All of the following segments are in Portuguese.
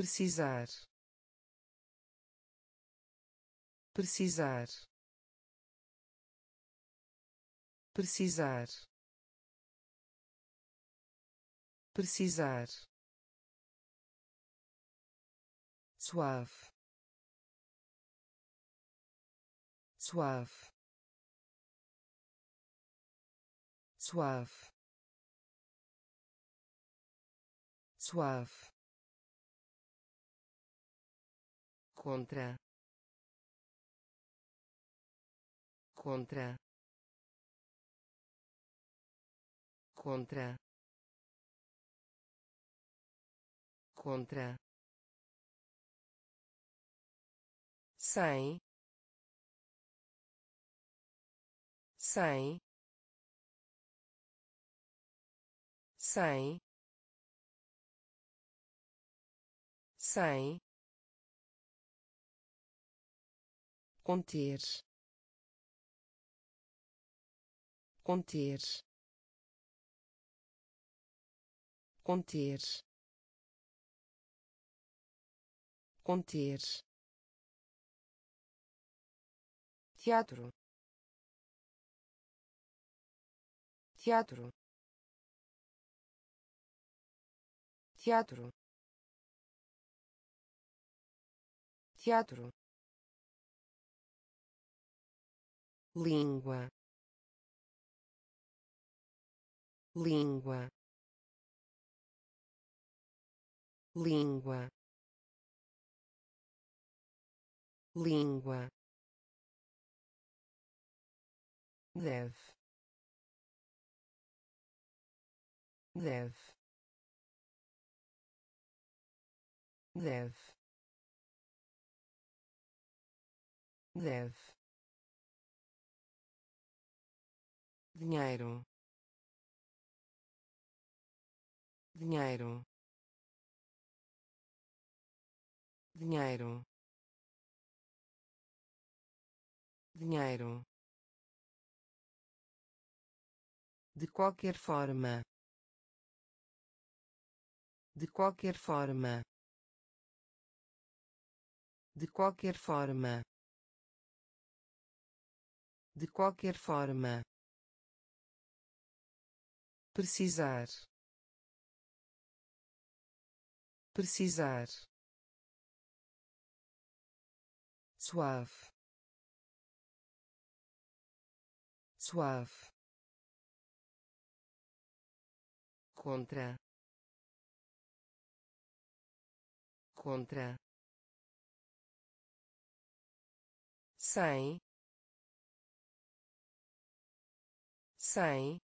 precisar, precisar, precisar, precisar, suave, suave, suave, suave, contra, contra, contra, contra, sem, sem, sem, sem, conter, conter, conter, conter, teatro, teatro, teatro, teatro, língua, língua, língua, língua, deve, deve, deve, deve, dinheiro, dinheiro, dinheiro, dinheiro, de qualquer forma, de qualquer forma, de qualquer forma, de qualquer forma, precisar, precisar, suave, suave, contra, contra, sem, sem,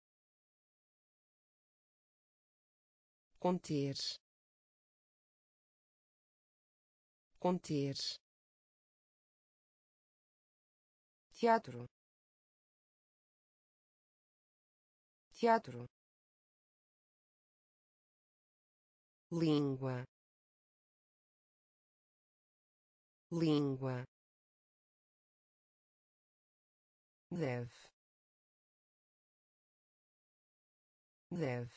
conter, conter, teatro, teatro, língua, língua, deve, deve,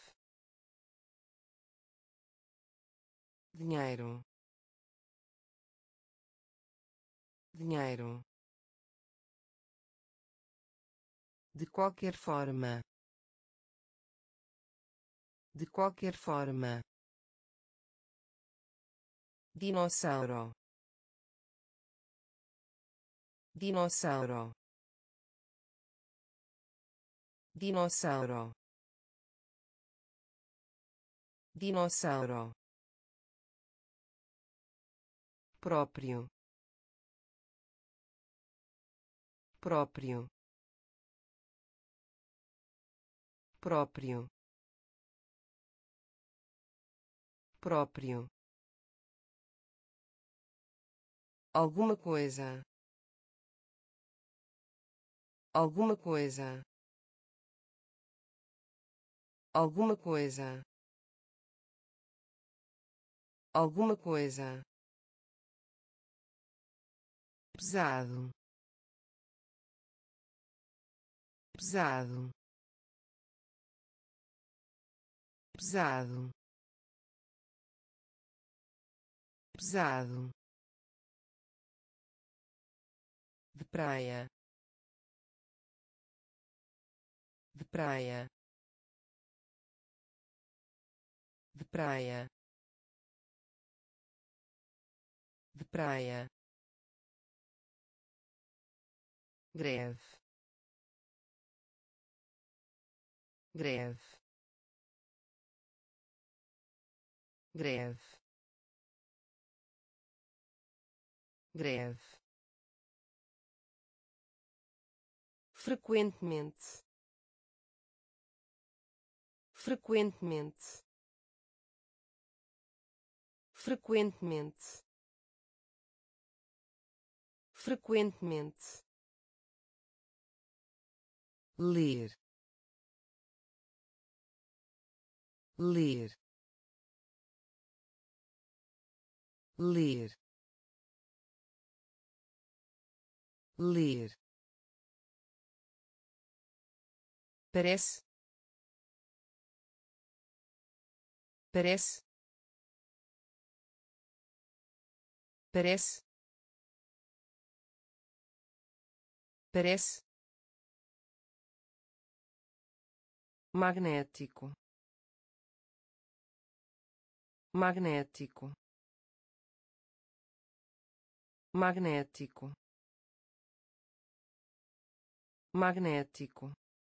dinheiro, dinheiro, de qualquer forma, de qualquer forma, dinossauro, dinossauro, dinossauro, dinossauro, próprio, próprio, próprio, próprio, alguma coisa, alguma coisa, alguma coisa, alguma coisa, pesado, pesado, pesado, pesado, de praia, de praia, de praia, de praia, greve, greve, greve, greve, frequentemente, frequentemente, frequentemente, frequentemente, ler, ler, ler, ler, parece, parece, parece, parece, magnético, magnético, magnético, magnético,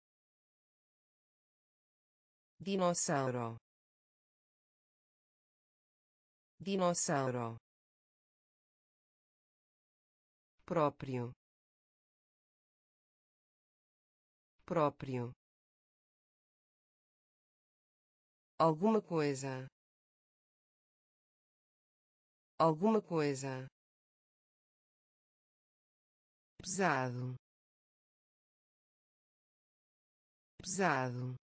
dinossauro, dinossauro, próprio, próprio, alguma coisa, alguma coisa, pesado, pesado,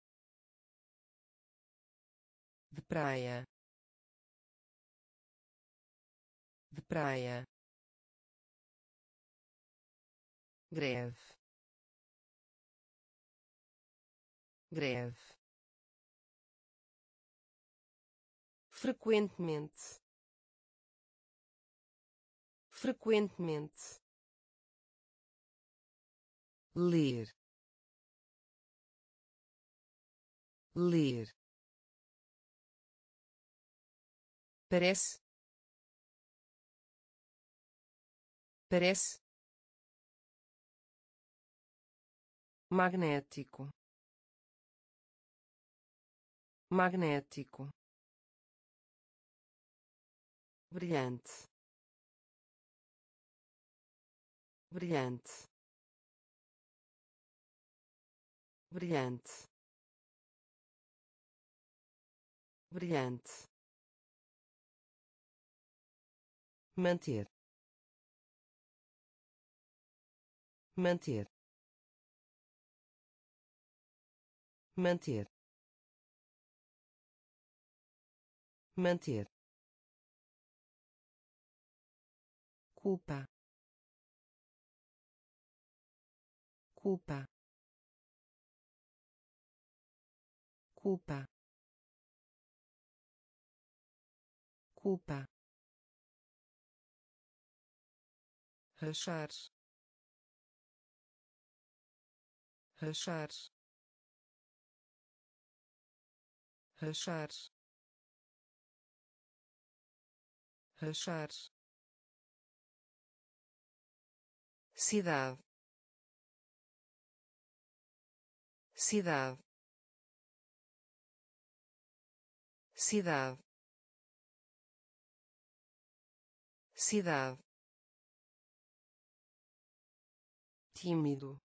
de praia, de praia, greve, greve, frequentemente, frequentemente, ler, ler, parece, parece, magnético, magnético, brilhante, brilhante, brilhante, brilhante, manter, manter, manter, manter, culpa, culpa, culpa, culpa, rachar, rachar, rachar, rachar, cidade, cidade, cidade, cidade, tímido,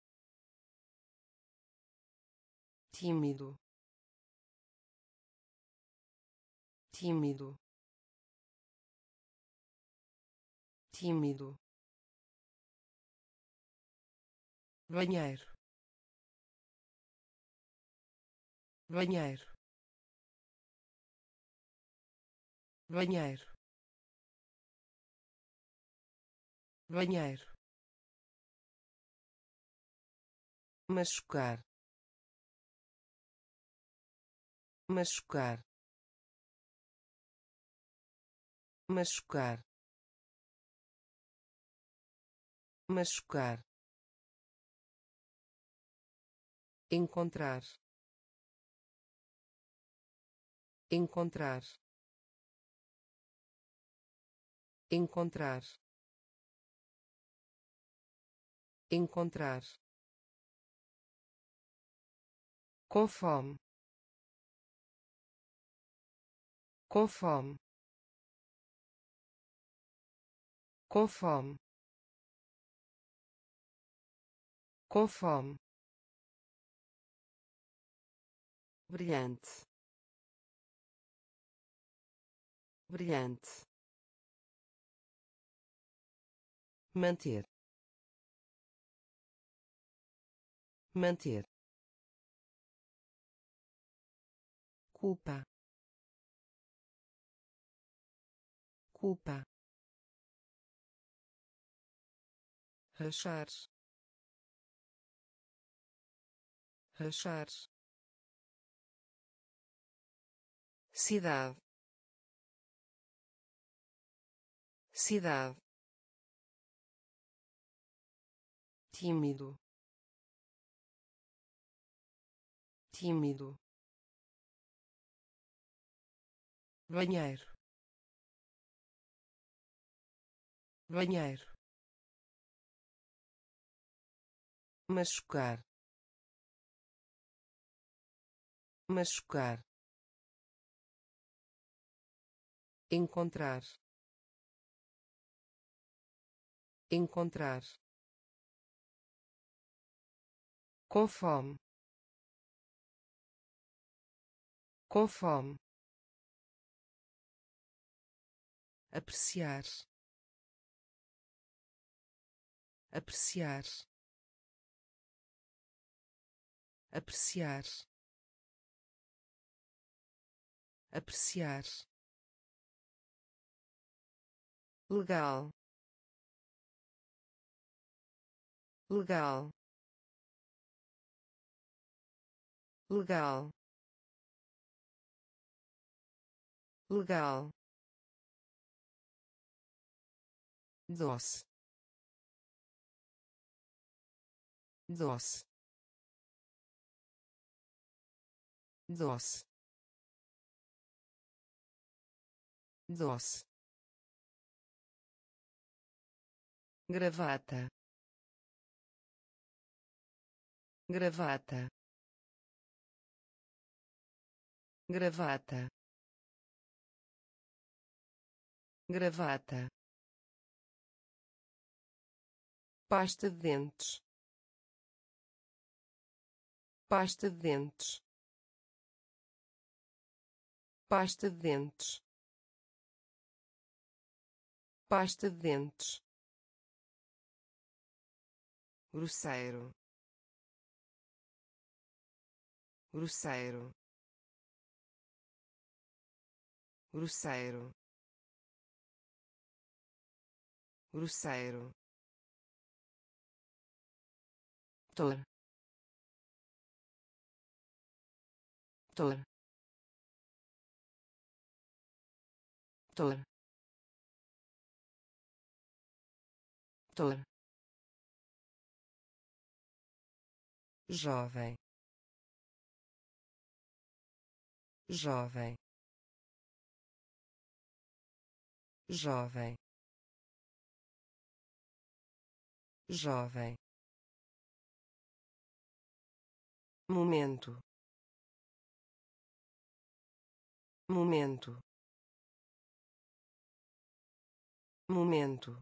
tímido, tímido, tímido, banheiro, banheiro, banheiro, banheiro, machucar, machucar, machucar, machucar, encontrar, encontrar, encontrar, encontrar, com fome, com fome, com fome, com fome, brilhante, brilhante, manter, manter, culpa, culpa, rachar, rachar, cidade, cidade, tímido, tímido, banheiro, banheiro, machucar, machucar, encontrar, encontrar, com fome, com fome, apreciar, apreciar, apreciar, apreciar, legal, legal, legal, legal, doce, doce, doce, doce, gravata, gravata, gravata, gravata, pasta de dentes, pasta de dentes, pasta de dentes, pasta de dentes, grosseiro, grosseiro, grosseiro, grosseiro, tor, tor, tor, tor, jovem, jovem, jovem, jovem, momento, momento, momento,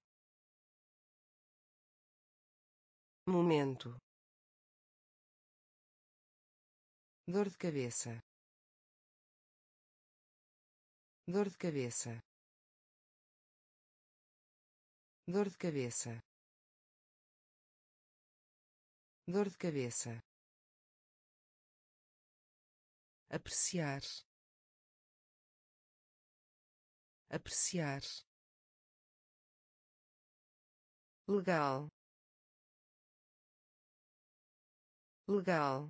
momento, dor de cabeça, dor de cabeça, dor de cabeça, dor de cabeça, apreciar, apreciar, legal, legal,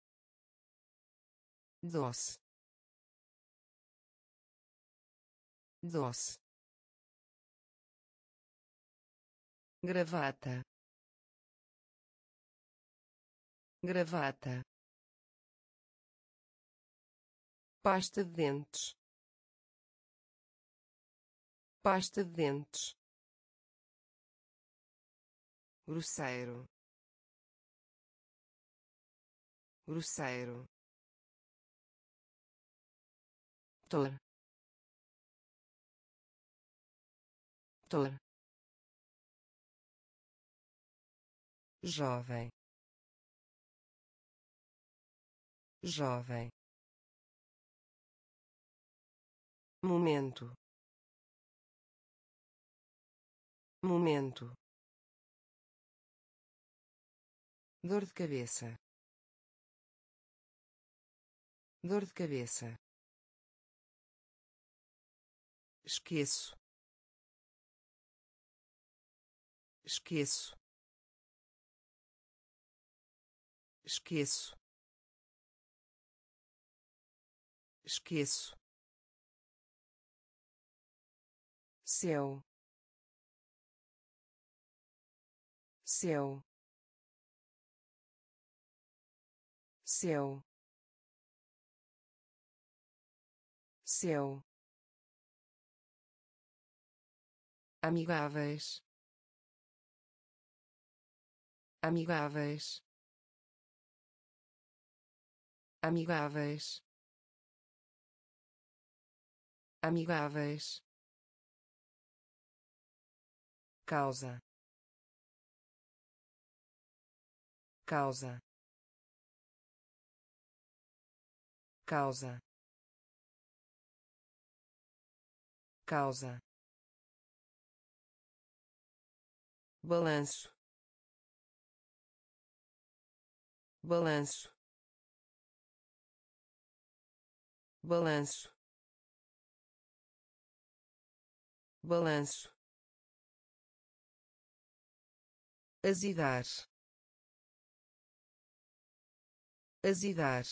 doce, doce, gravata, gravata, pasta de dentes, pasta de dentes, grosseiro, grosseiro, tor, tor, jovem, jovem, momento, momento, dor de cabeça, dor de cabeça, esqueço, esqueço, esqueço, esqueço, céu, céu, céu, céu, amigáveis, amigáveis, amigáveis, amigáveis, causa, causa, causa, causa, balanço, balanço, balanço, balanço, azedar, azedar,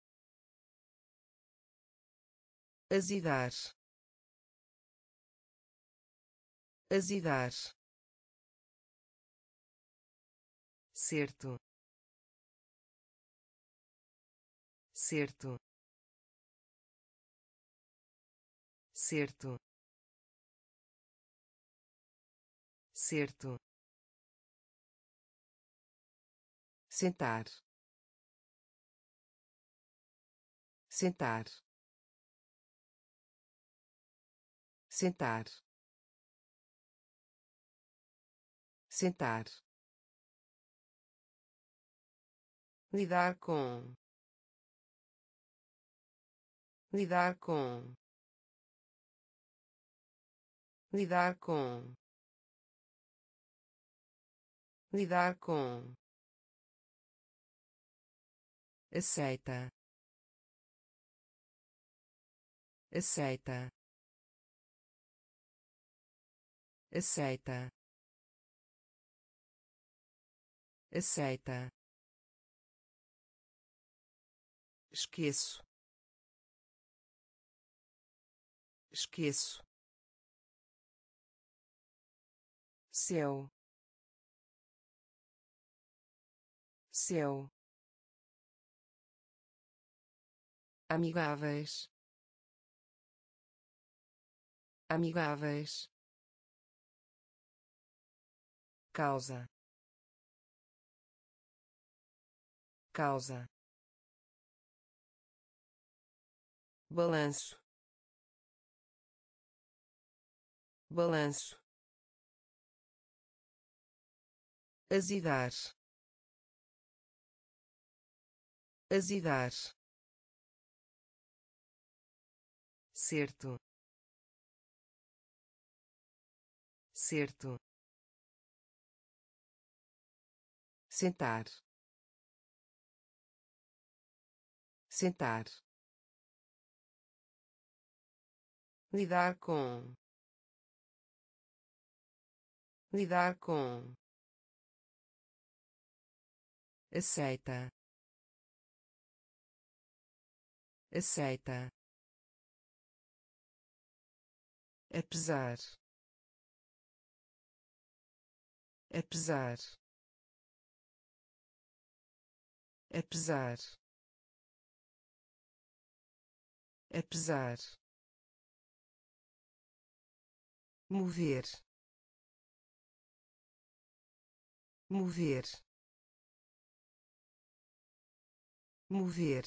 azedar, azedar, certo, certo, certo, certo, sentar, sentar, sentar, sentar, lidar com, lidar com, lidar com, lidar com, aceita, aceita, aceita, aceita, esqueço, esqueço, céu, céu, amigáveis, amigáveis, causa, causa, balanço, balanço, azedar, azedar, certo, certo, sentar, sentar, lidar com, lidar com, aceita, aceita, apesar, apesar, apesar, apesar, mover, mover, mover,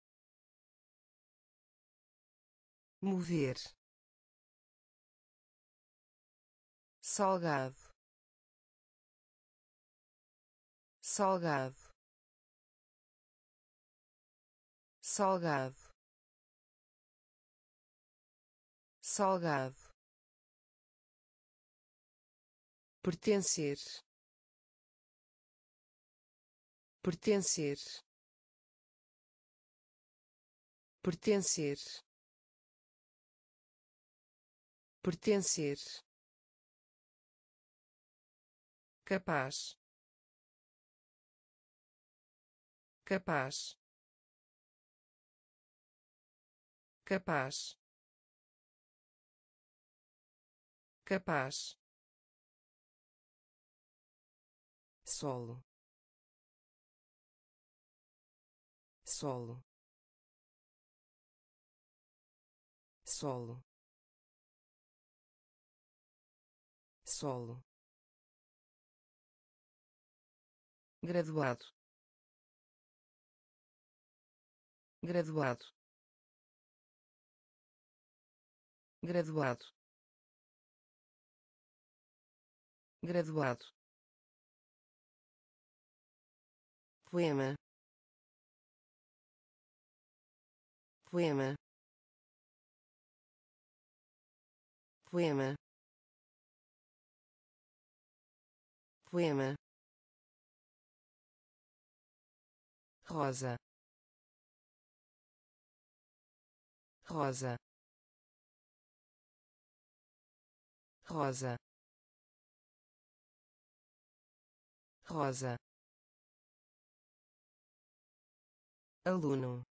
mover, salgado, salgado, salgado, salgado, pertencer, pertencer, pertencer, pertencer, capaz, capaz, capaz, capaz, solo, solo, solo, solo, graduado, graduado, graduado, graduado, poema, poema, poema, poema, rosa, rosa, rosa, rosa, aluno,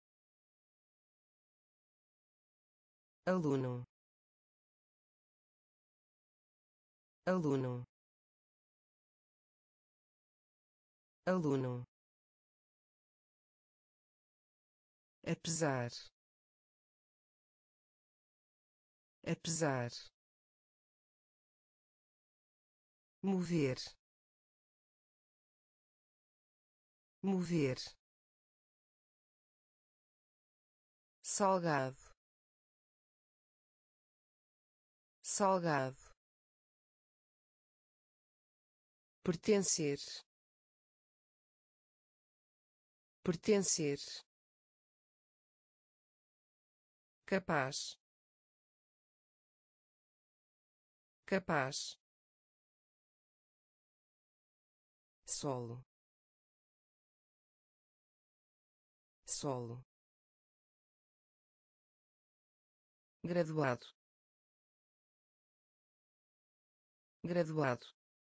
aluno, aluno, aluno, apesar, apesar, mover, mover, salgado, salgado, pertencer, pertencer, capaz, capaz, solo, solo, graduado, graduado,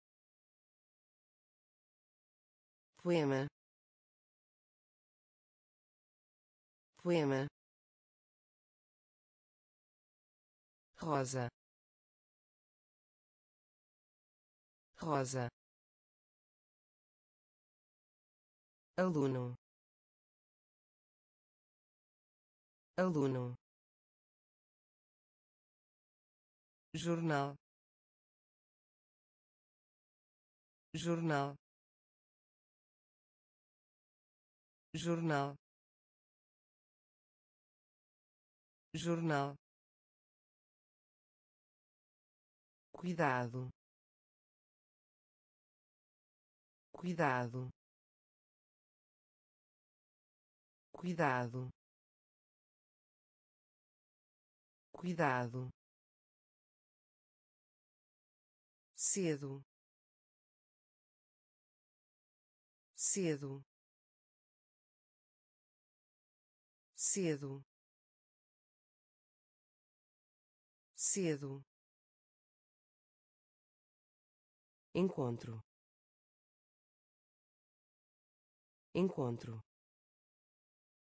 poema, poema, rosa, rosa, aluno, aluno, jornal, jornal, jornal, jornal, cuidado, cuidado, cuidado, cuidado, cedo, cedo, cedo, cedo, encontro, encontro,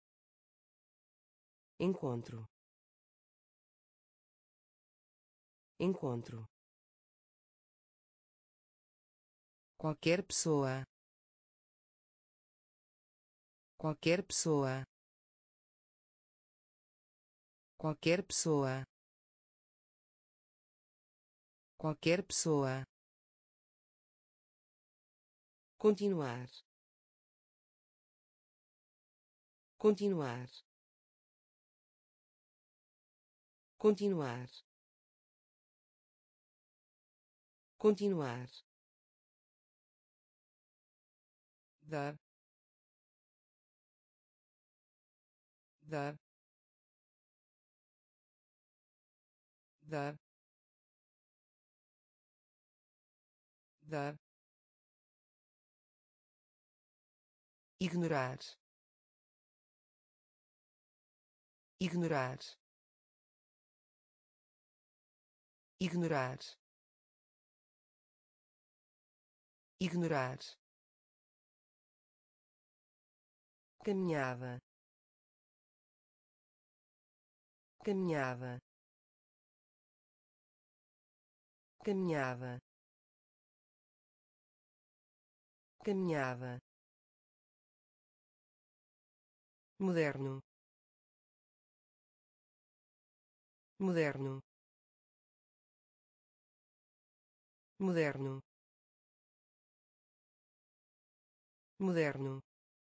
encontro, encontro, qualquer pessoa, qualquer pessoa, qualquer pessoa, qualquer pessoa, continuar, continuar, continuar, continuar, dar, dar, dar, dar, ignorar, ignorar, ignorar, ignorar, caminhada, caminhada, caminhada, caminhada, moderno, moderno, moderno, moderno,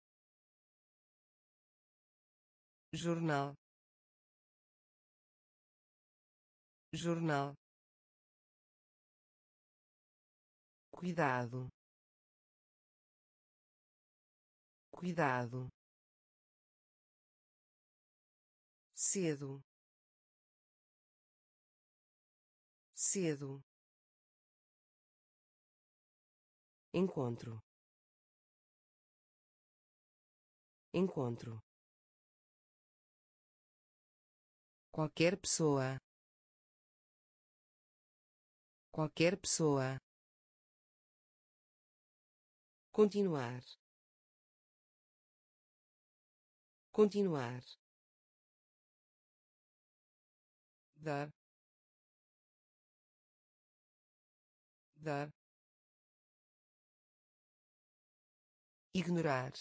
jornal, jornal, cuidado, cuidado, cedo, cedo, encontro, encontro, qualquer pessoa, qualquer pessoa, continuar, continuar, dar, dar, ignorar,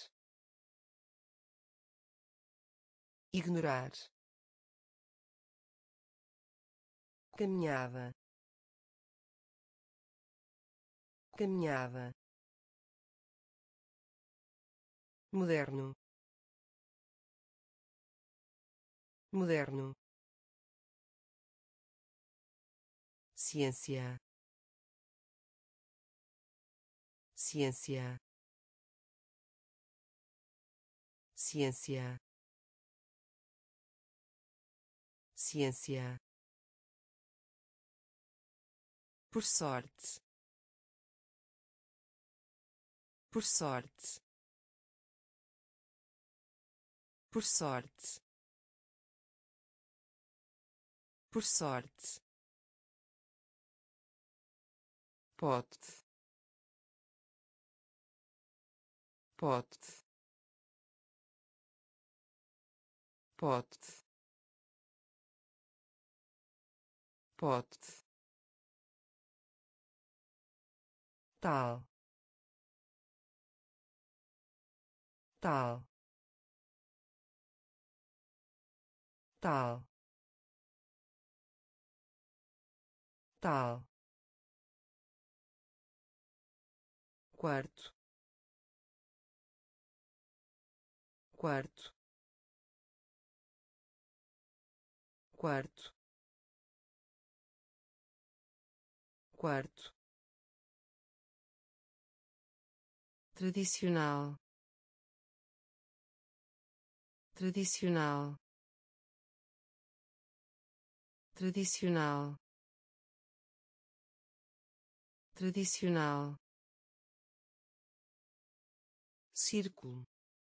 ignorar, caminhada, caminhada, moderno, moderno, ciência, ciência, ciência, ciência, por sorte, por sorte, por sorte, por sorte, pote, pote, pote, pote, tal, tal, tal, tal, quarto, quarto, quarto, quarto, tradicional, tradicional, tradicional, tradicional, círculo,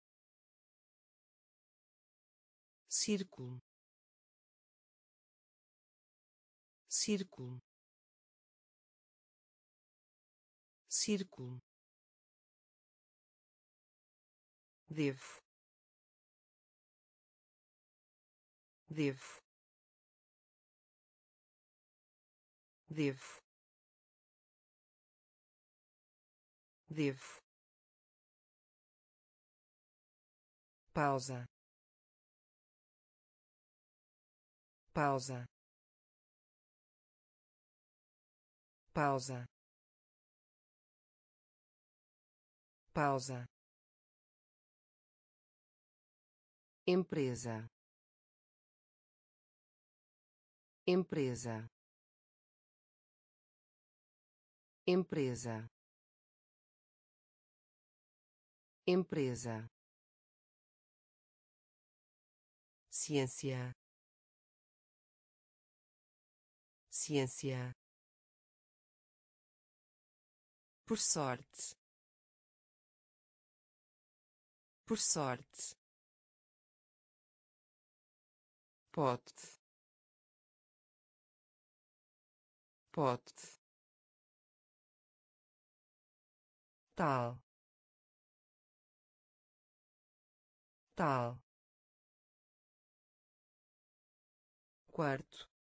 círculo, círculo, círculo, devo, devo, devo, devo, pausa, pausa, pausa, pausa, empresa, empresa, empresa, empresa, ciência, ciência, por sorte, por sorte, pote, pote, tal, tal, quarto,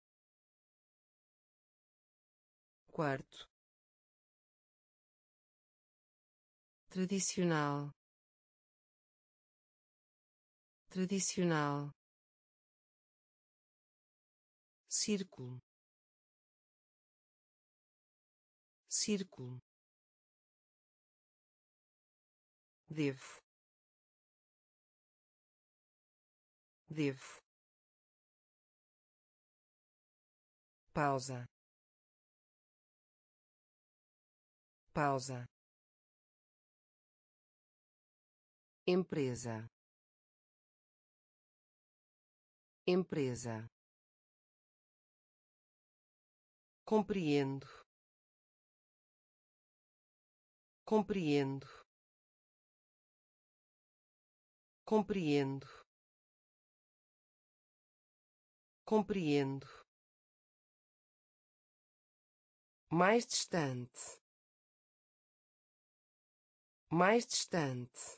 quarto, tradicional, tradicional, círculo, círculo, devo, devo, pausa, pausa, empresa, empresa, compreendo, compreendo, compreendo, compreendo, mais distante, mais distante,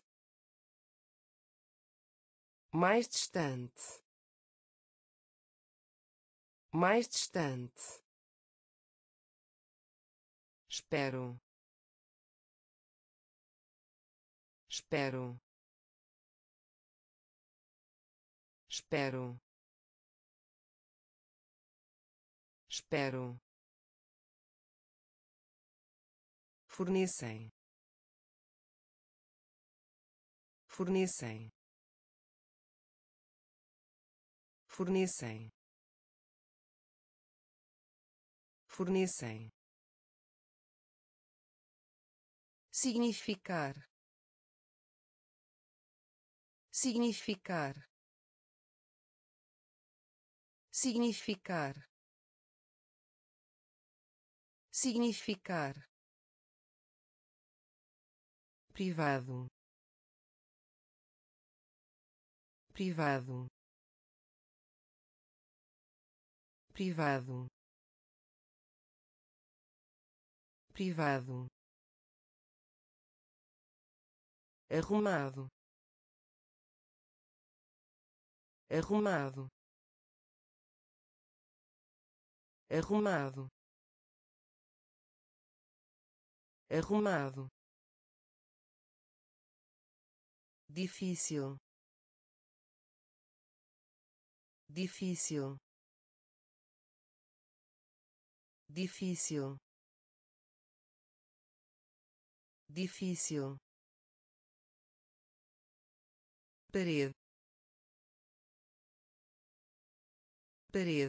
mais distante, mais distante, espero, espero, espero, espero, fornecem, fornecem, fornecem, fornecem, significar, significar, significar, significar, privado, privado, privado, privado, arrumado, arrumado, arrumado, arrumado, difícil, difícil, difícil, difícil, parede, parede,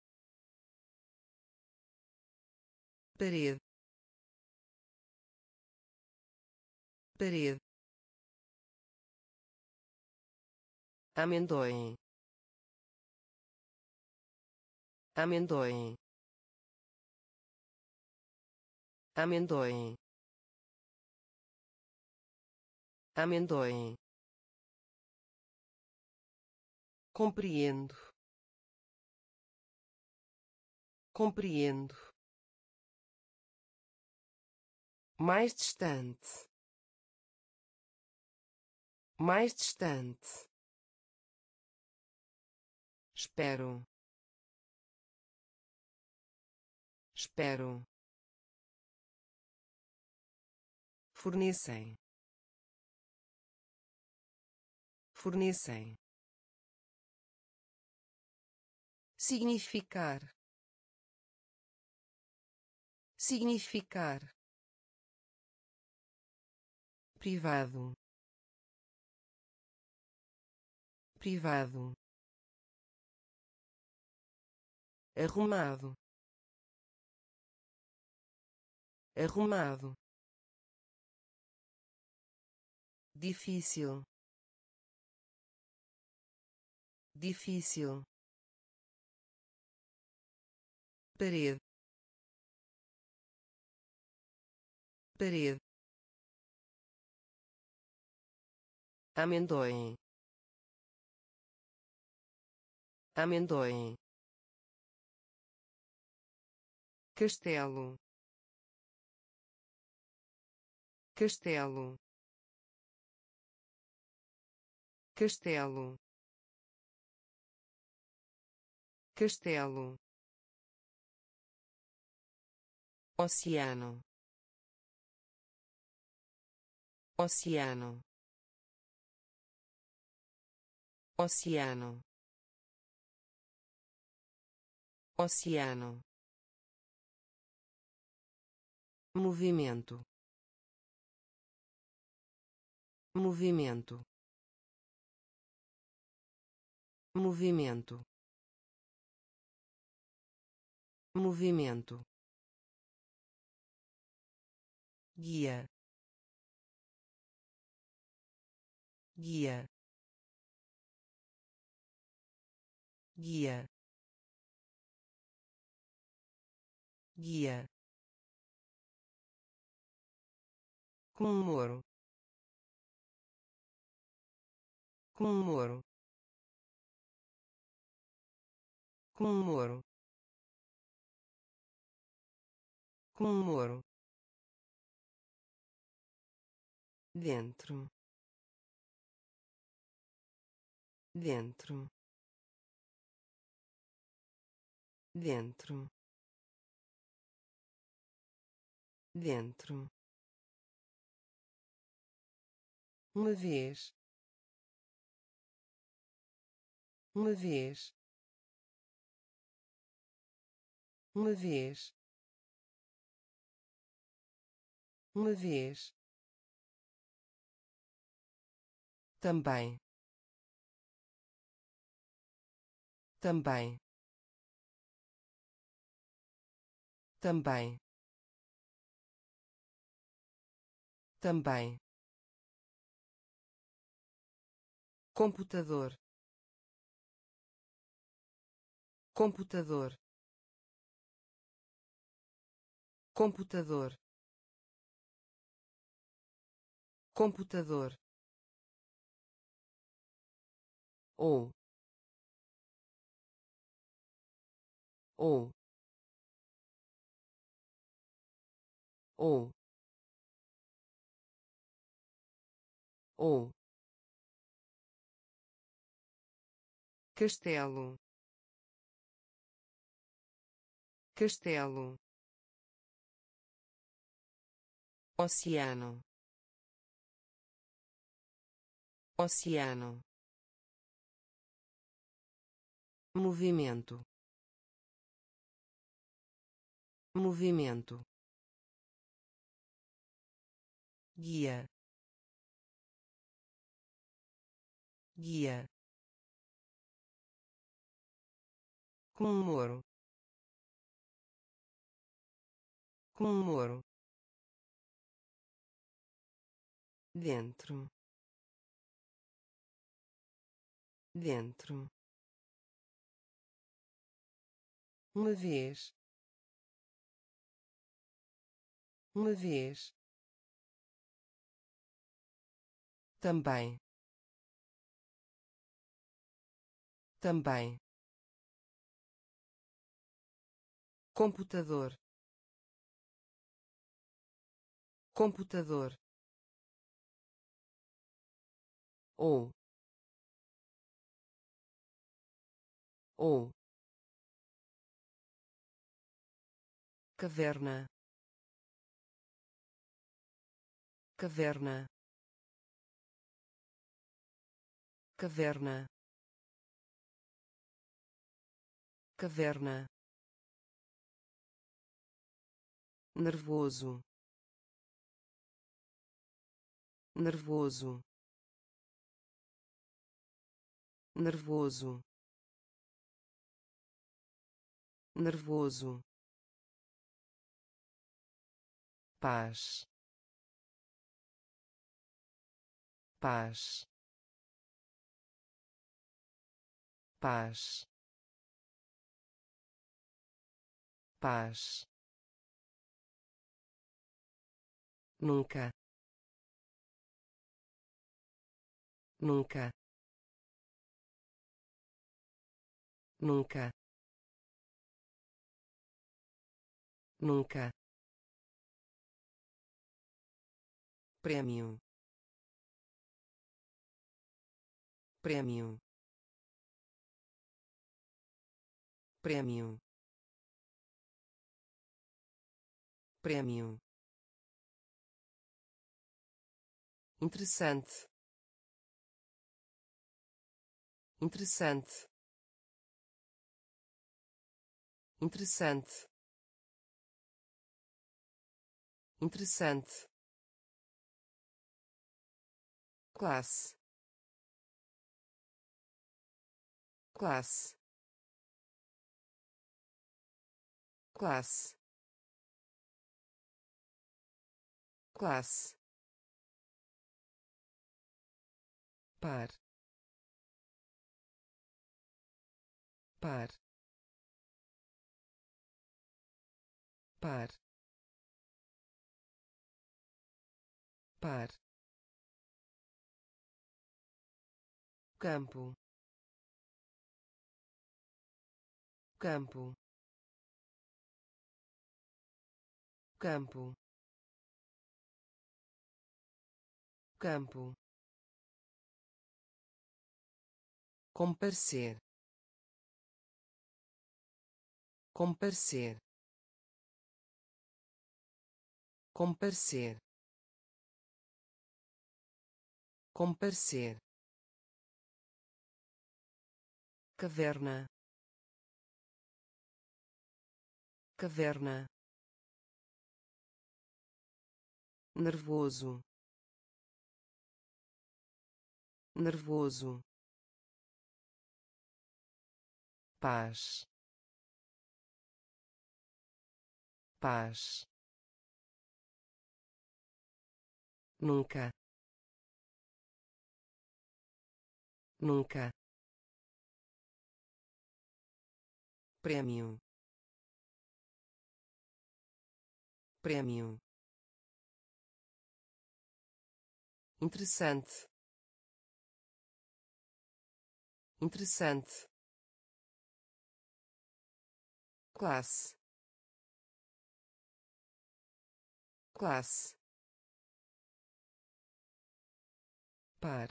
parede, parede, amendoim, amendoim, amendoim, amendoim, compreendo, compreendo, mais distante, mais distante, espero, espero, fornecem, fornecem, significar, significar, privado, privado, arrumado, arrumado, difícil, difícil, parede, parede, amendoim, amendoim, castelo, castelo, castelo, castelo, oceano, oceano, oceano, oceano, movimento, movimento, movimento, movimento, guia, guia, guia, guia, comemoro, comemoro, comemoro, comemoro, dentro, dentro, dentro, dentro, uma vez, uma vez, uma vez, uma vez, também, também, também, também, computador, computador, computador, computador, ou, ou, ou, ou, castelo, castelo, oceano, oceano, movimento, movimento, guia, guia, comemoro, comemoro, dentro, dentro, uma vez, uma vez, também, também, computador, computador, ou, caverna, caverna, caverna, caverna, nervoso, nervoso, nervoso, nervoso, paz, paz, paz, paz, nunca, nunca, nunca, nunca, prêmio, prêmio, prêmio, prêmio, interessante, interessante, interessante, interessante, classe, classe, classe, classe, par, par, par, par, campo, campo, campo, campo, comparecer, comparecer, comparecer, comparecer, caverna, caverna, nervoso, nervoso, paz, paz, nunca, nunca, prêmio, prêmio, interessante, interessante, classe, classe, par,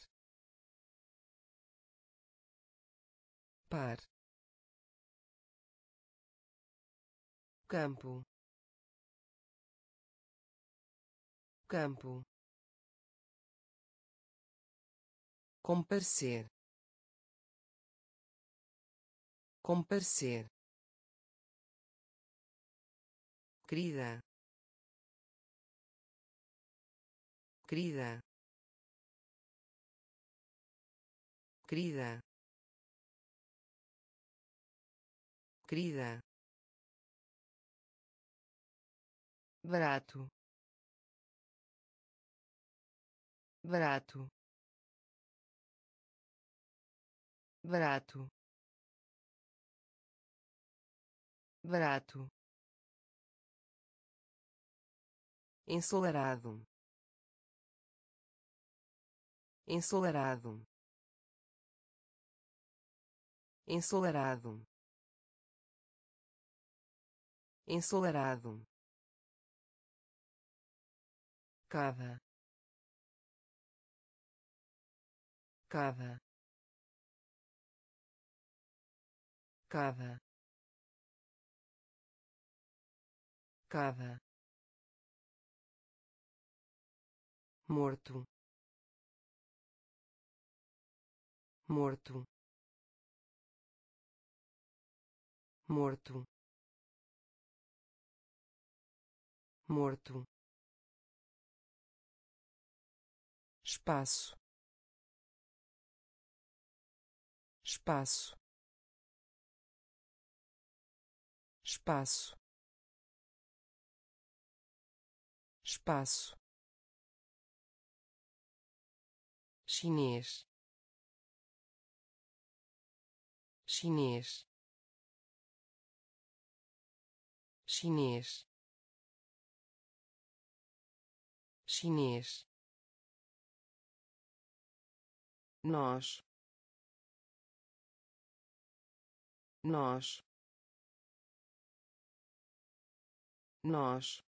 par, campo, campo, comparecer, comparecer, querida, querida, querida, querida, barato, barato, barato, barato, ensolarado, ensolarado, ensolarado, ensolarado, cava, cava, cava, cava, morto, morto, morto, morto, espaço, espaço, espaço, espaço, chinês, chinês, chinês, chinês, nós, nós, nós,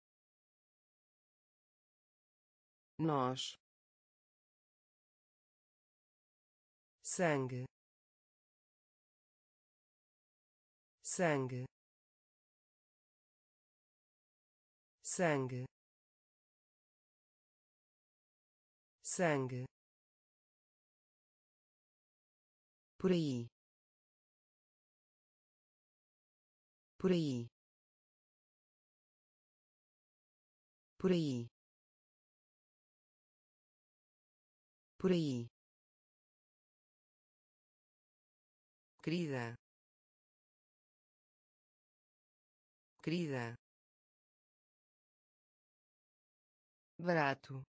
nós, sangue, sangue, sangue, sangue, por aí, por aí, por aí, por aí, querida, querida, barato,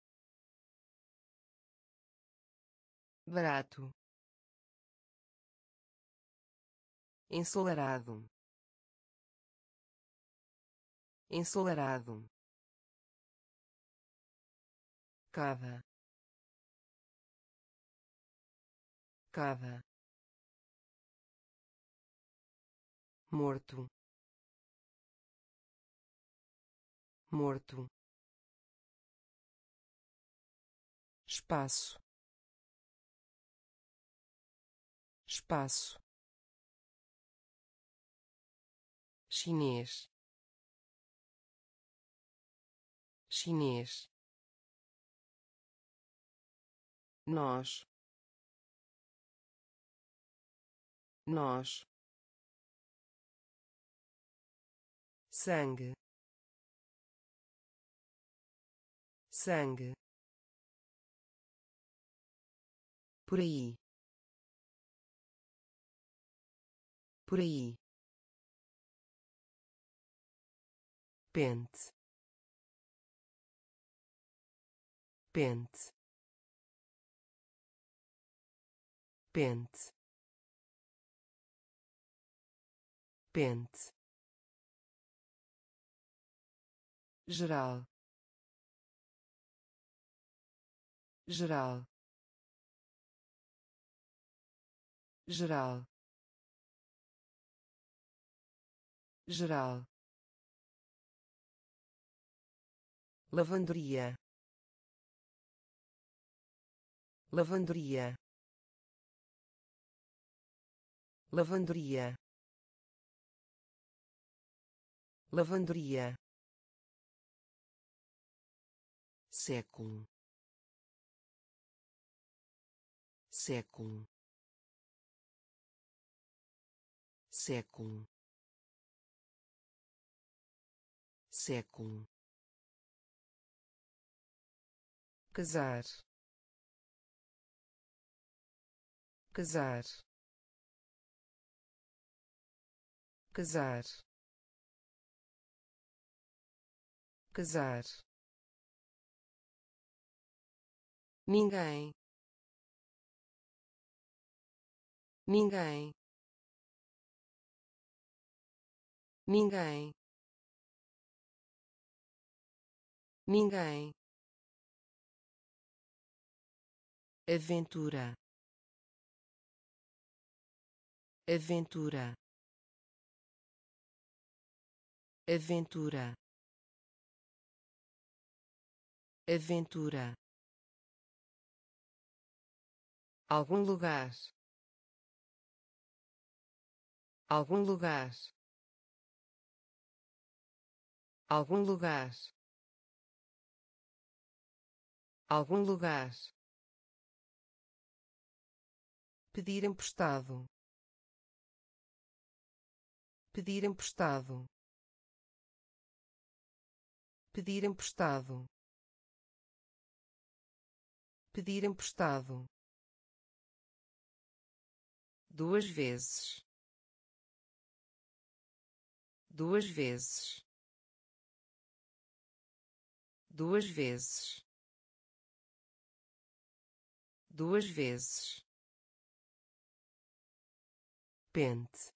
barato, ensolarado, ensolarado, cava, cava, morto, morto, espaço, espaço, chinês, chinês, nós, nós, sangue, sangue, por aí, por aí, pente, pente, pente, pente, geral, geral, geral, geral, lavanderia, lavanderia, lavanderia, lavanderia, século, século, século, século, casar, casar, casar, casar, ninguém, ninguém, ninguém, ninguém, aventura, aventura, aventura, aventura, algum lugar, algum lugar, algum lugar, algum lugar, pedir emprestado, pedir emprestado, pedir emprestado, pedir emprestado, duas vezes, duas vezes, duas vezes, duas vezes, pente,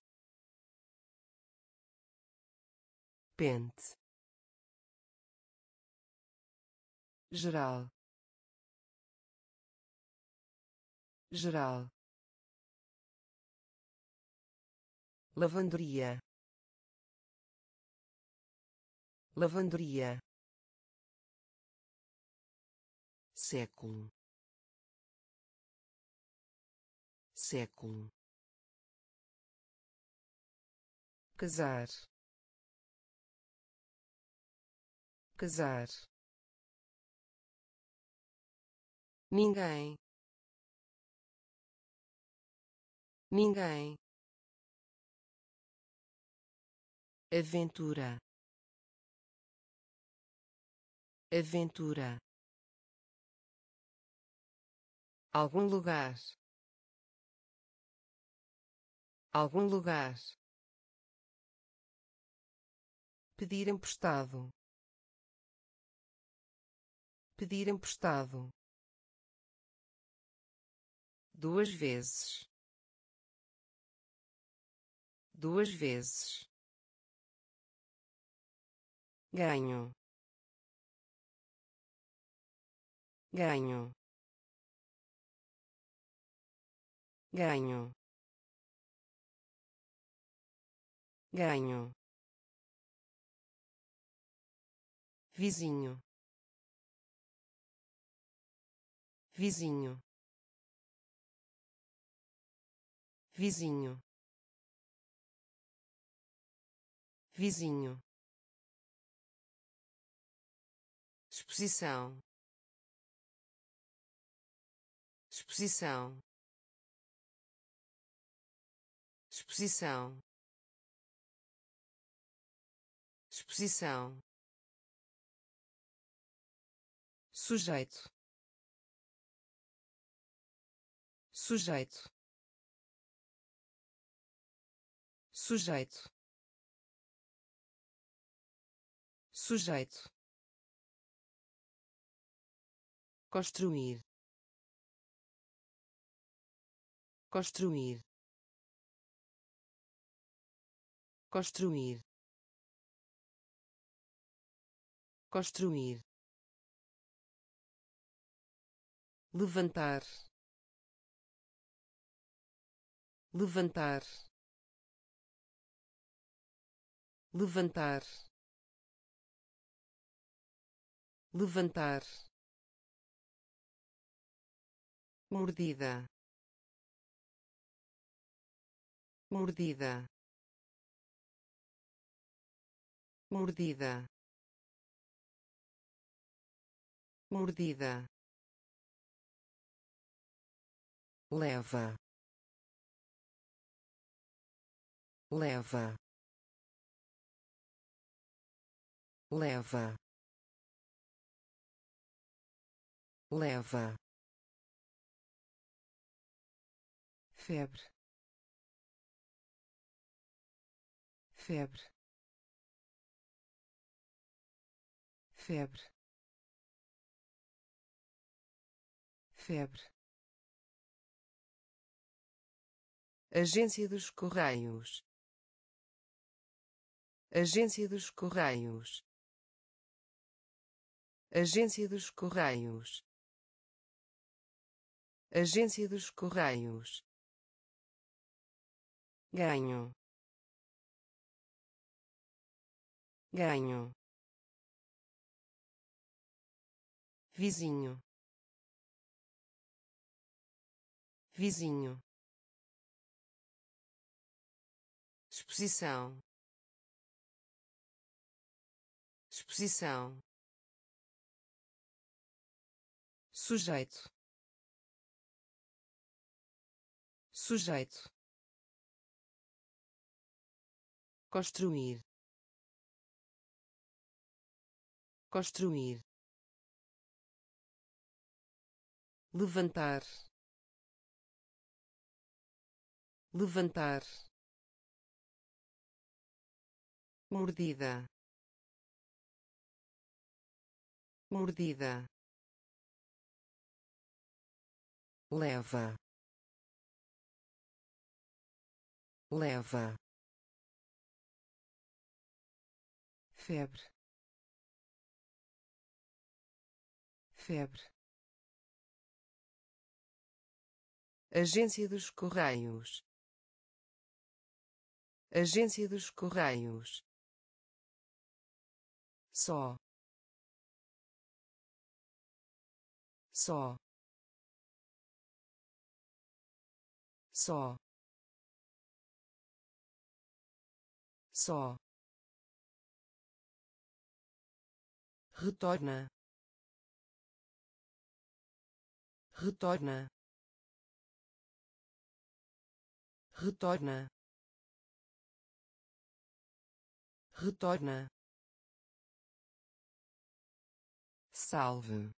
pente, geral, geral, lavanderia, lavanderia, século, século, casar, casar, ninguém, ninguém, aventura, aventura, algum lugar, algum lugar, pedir emprestado, pedir emprestado, duas vezes, duas vezes, ganho, ganho, ganho, ganho, vizinho, vizinho, vizinho, vizinho, exposição, exposição, exposição, exposição, sujeito, sujeito, sujeito, sujeito, construir, construir, construir, construir, levantar, levantar, levantar, levantar, mordida, mordida, mordida, mordida, leva, leva, leva, leva, febre, febre, febre, febre, agência dos Correios, agência dos Correios, agência dos Correios, agência dos Correios, ganho, ganho, vizinho, vizinho, exposição, disposição, sujeito, sujeito, construir, construir, levantar, levantar, mordida, mordida, leva, leva, febre, febre, agência dos Correios, agência dos Correios, só, só, só, só, retorna, retorna, retorna, retorna, salve,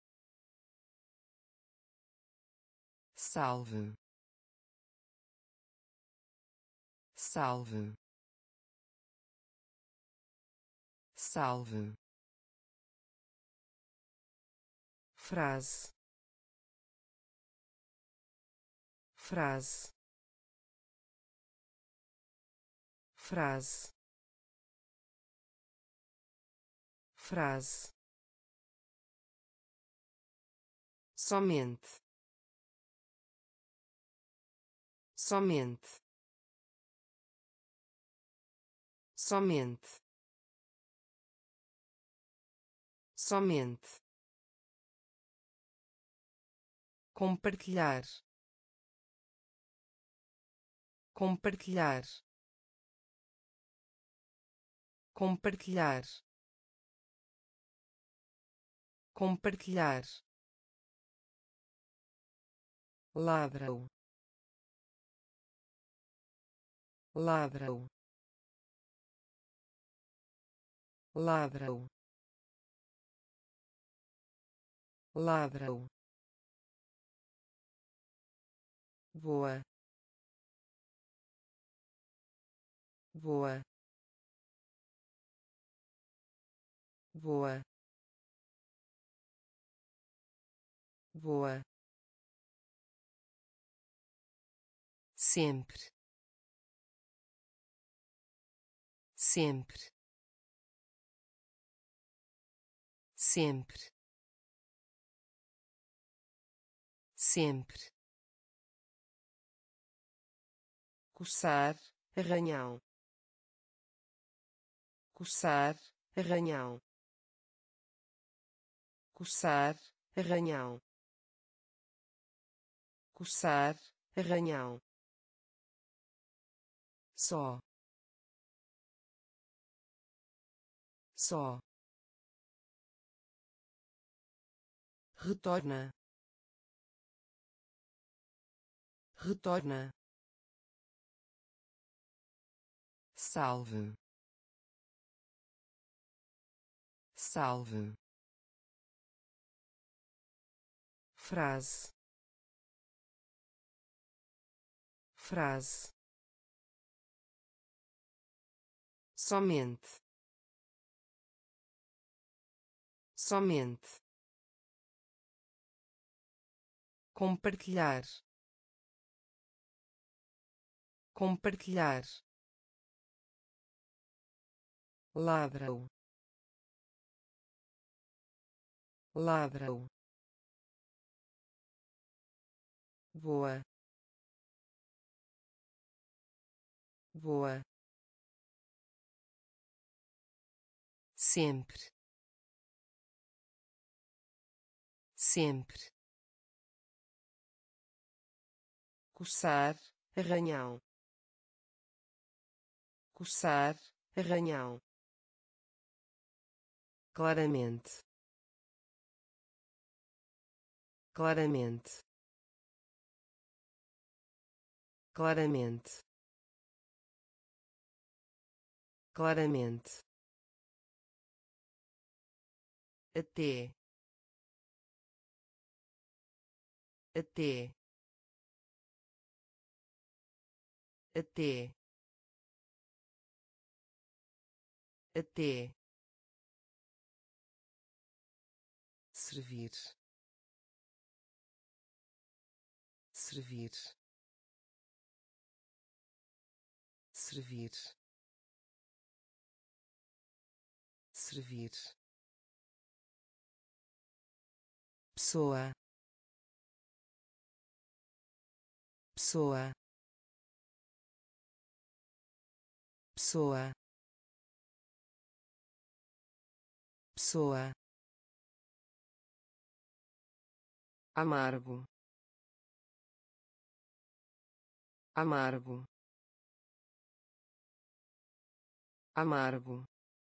salve, salve, salve, frase, frase, frase, frase, somente, somente, somente, somente, compartilhar, compartilhar, compartilhar, compartilhar, ladra-o, ladra-o, ladra-o, ladra-o, voa, voa, voa, voa, sempre, sempre, sempre, sempre, coçar, arranhão, coçar, arranhão, coçar, arranhão, coçar, arranhão, só, só, retorna, retorna, salve, salve, frase, frase, somente, somente, compartilhar, compartilhar, ladra-o, ladra-o, voa, voa, sempre, sempre, coçar, arranhão, coçar, arranhão, claramente, claramente, claramente, claramente, até, até, até, até, servir, servir, servir, servir, pessoa, pessoa, pessoa, pessoa, amargo, amargo, amargo,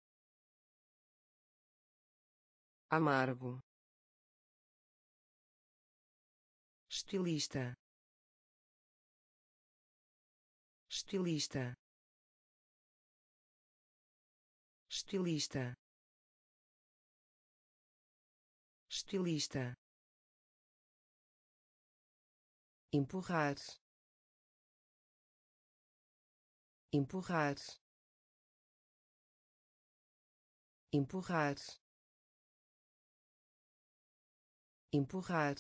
amargo, estilista, estilista, estilista, estilista, empurrar, empurrar, empurrar, empurrar,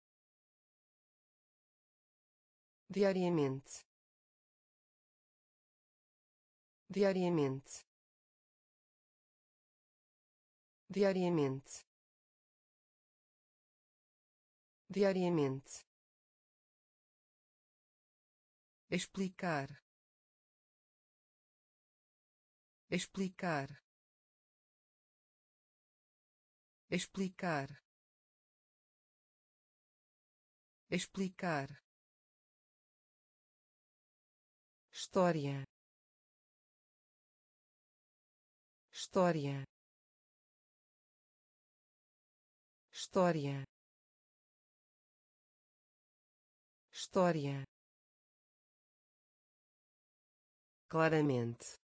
diariamente, diariamente, diariamente, diariamente, explicar, explicar, explicar, explicar, história, história, história, história, claramente,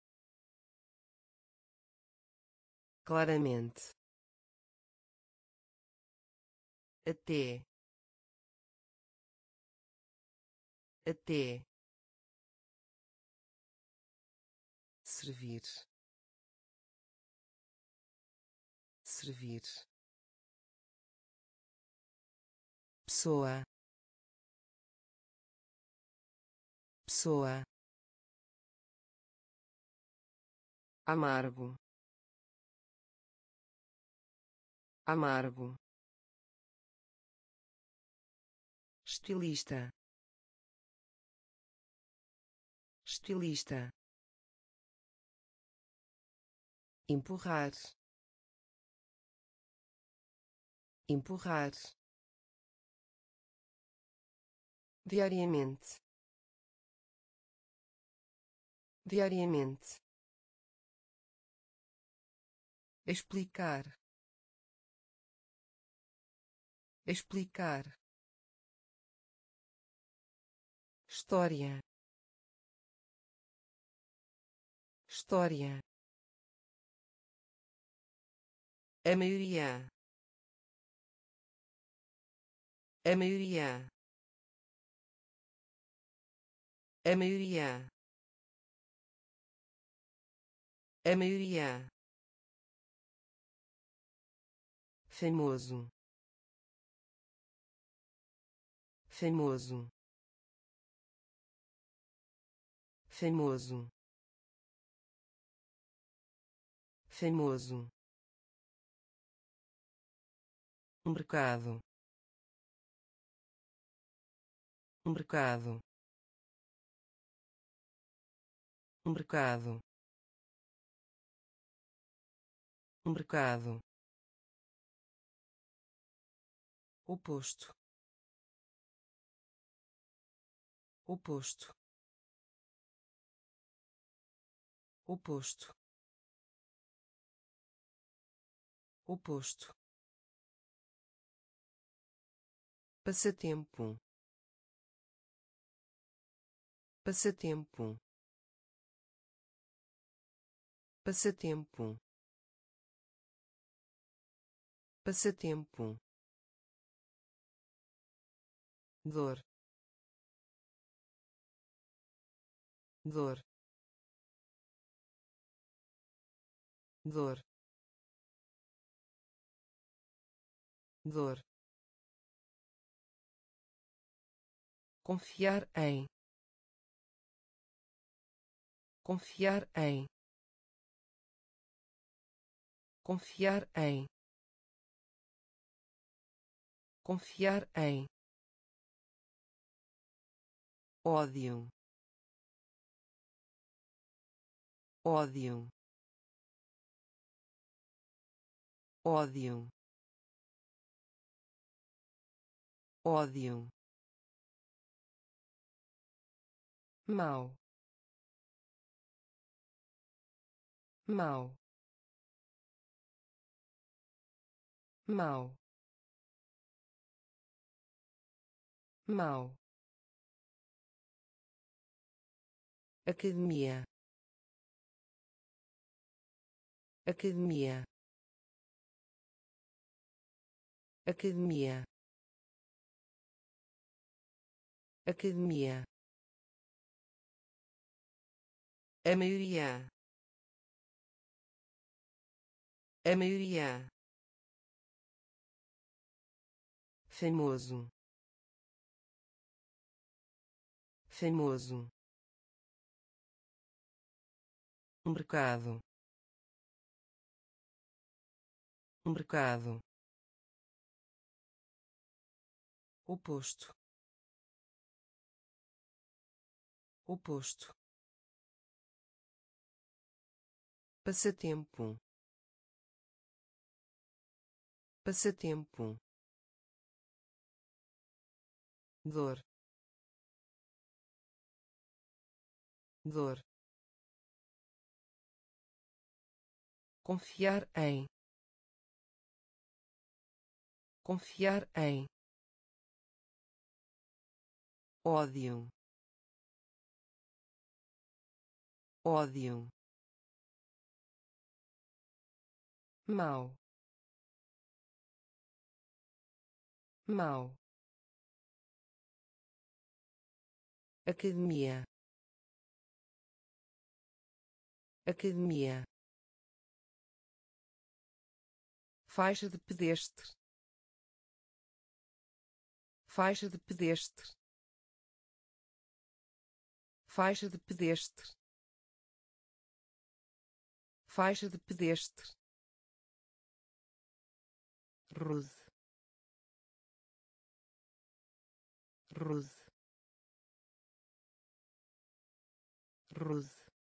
claramente, até, até, servir, servir, pessoa, pessoa, amargo, amargo, estilista, estilista, empurrar, empurrar, diariamente, diariamente, explicar, explicar, história, história, a maioria, a maioria, a maioria, a maioria, famoso, famoso, famoso, famoso, mercado, mercado, mercado, mercado, oposto, oposto, oposto, oposto, passatempo, passatempo, passatempo, passatempo, dor, dor, dor, dor, confiar em, confiar em, confiar em, confiar em, ódio, ódio, ódio, ódio, mau, mau, mau, mau, academia, academia, academia, academia, a maioria, a maioria, famoso, famoso, mercado, mercado, oposto, oposto, passatempo, passatempo, dor, dor, confiar em, confiar em, ódio, ódio, mau, mau, academia, academia, faixa de pedestre, faixa de pedestre, faixa de pedestre, faixa de pedestre, rude, rude, rude,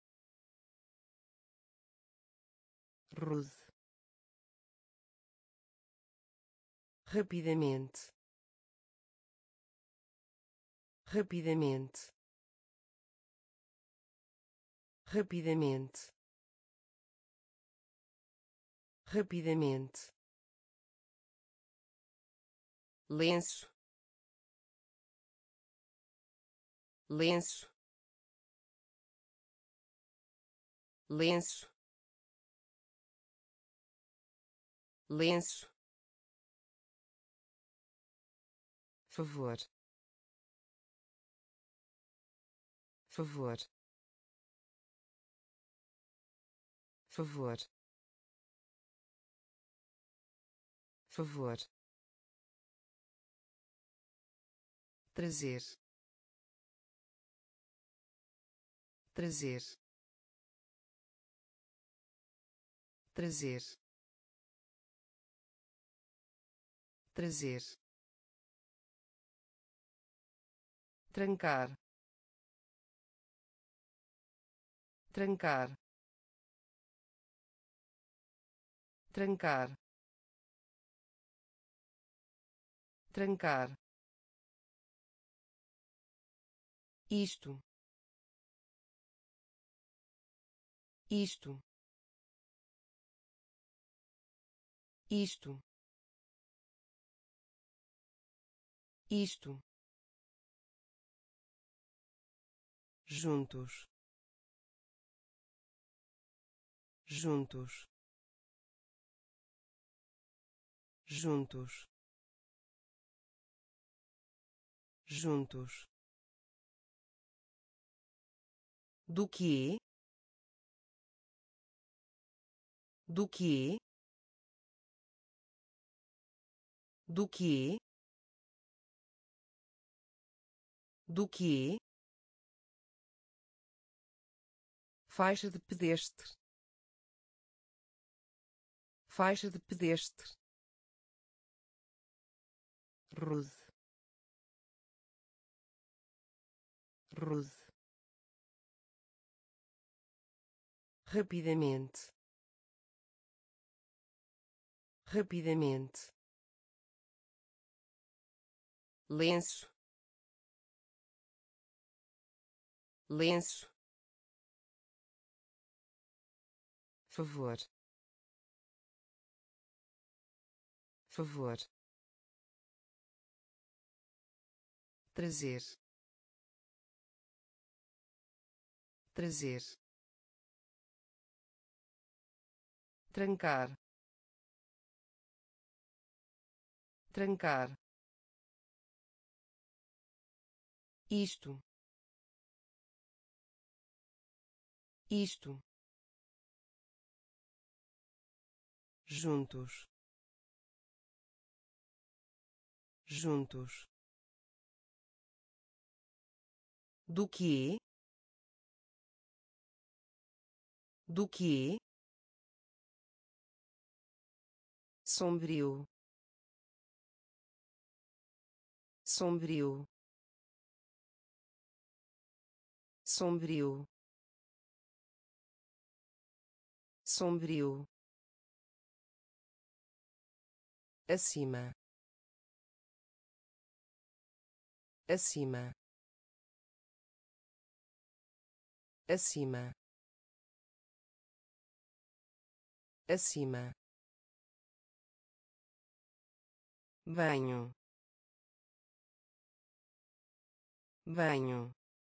rude, rapidamente, rapidamente, rapidamente, rapidamente, lenço, lenço, lenço, lenço, favor, favor, favor, favor, trazer, trazer, trazer, trazer, trancar, trancar, trancar, trancar, isto, isto, isto, isto, juntos, juntos, juntos, juntos, do que, do que, do que, do que, faixa de pedestre, faixa de pedestre, rude, rude, rapidamente, rapidamente, lenço, lenço, favor, favor, trazer, trazer, trancar, trancar, isto, isto, juntos, juntos, do que, do que, sombrio, sombrio, sombrio, sombrio, acima, acima, acima, acima, banho, banho,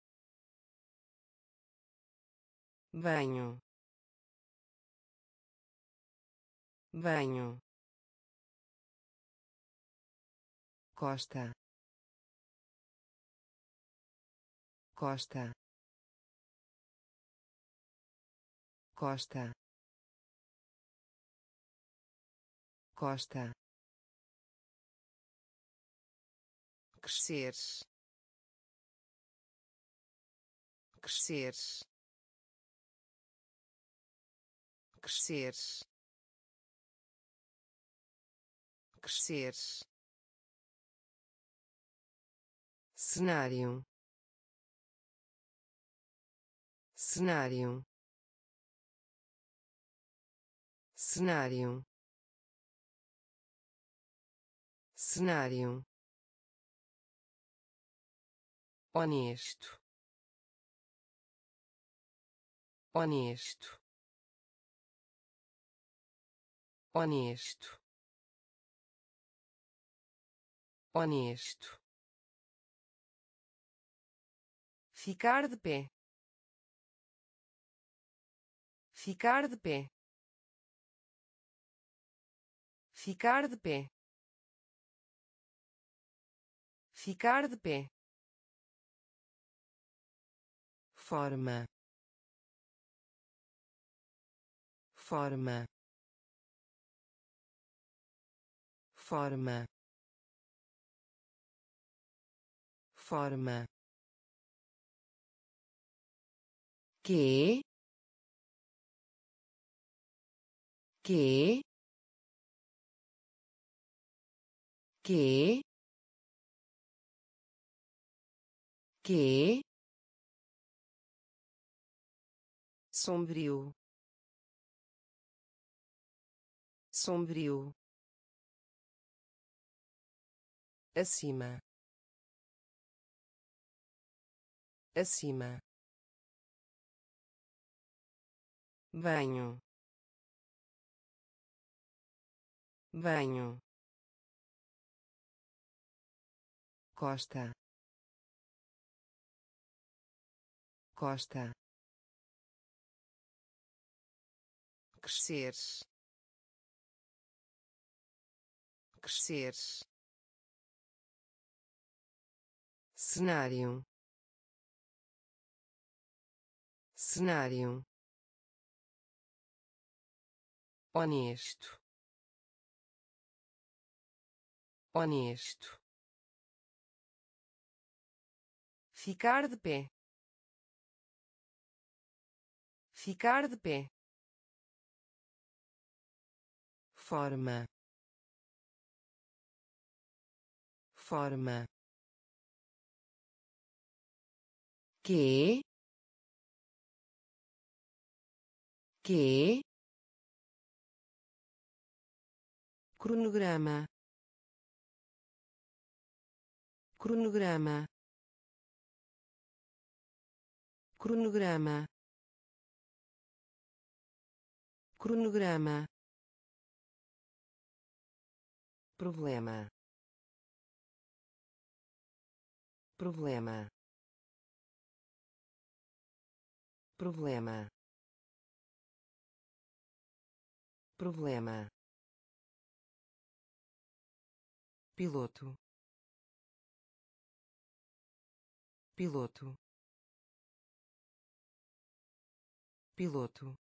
banho, banho, costa, costa, costa, costa, crescer, crescer, crescer, crescer, cenário, cenário, cenário, cenário, honesto, honesto, honesto, honesto, ficar de pé, ficar de pé, ficar de pé, ficar de pé, forma, forma, forma, forma, que, que, que, sombrio, sombrio, acima, acima, banho, banho, costa, costa, crescer, crescer, cenário, cenário, honesto, honesto, ficar de pé, ficar de pé, forma, forma, que, cronograma, cronograma, cronograma, cronograma, problema, problema, problema, problema, piloto, piloto, piloto,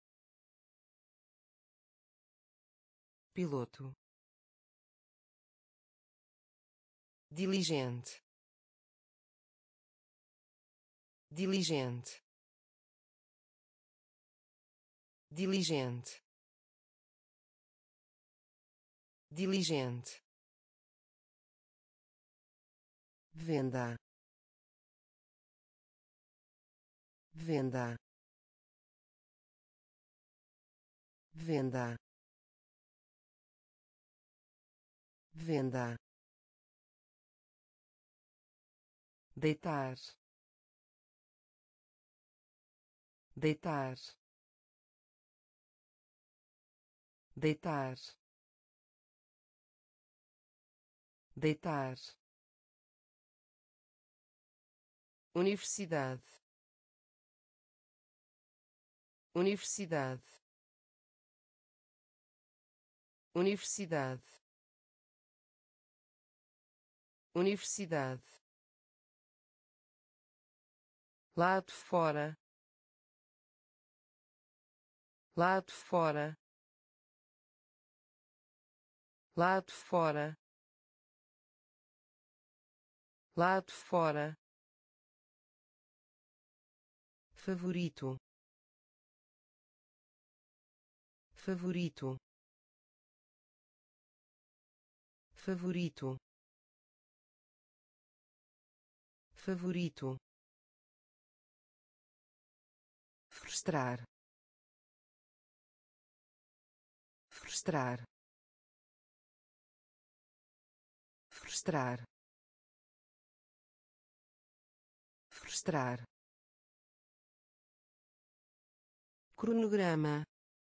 piloto, diligente, diligente, diligente, diligente, venda, venda, venda, venda, deitar, deitar, deitar, deitar, universidade, universidade, universidade, universidade, lado fora, lado fora, lado fora, lado fora, favorito, favorito, favorito, favorito, frustrar, frustrar, frustrar, frustrar, cronograma,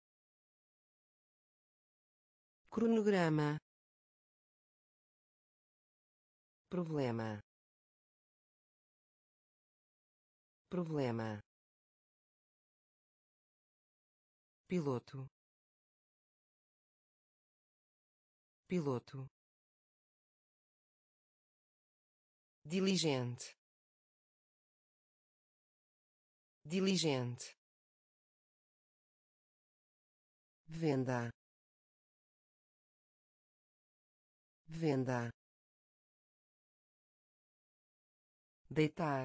cronograma, problema, problema, piloto, piloto, diligente, diligente, venda, venda, deitar,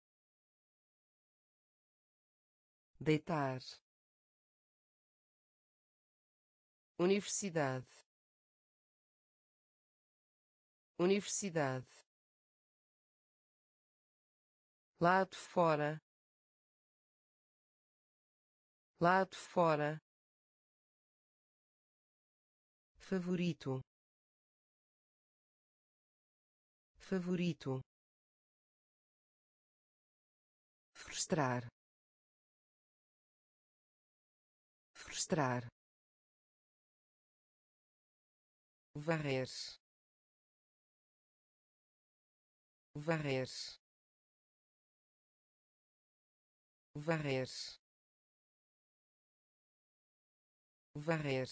deitar, universidade, universidade, lado fora, lado fora, favorito, favorito, frustrar, frustrar, varrer, varrer, varrer, varrer,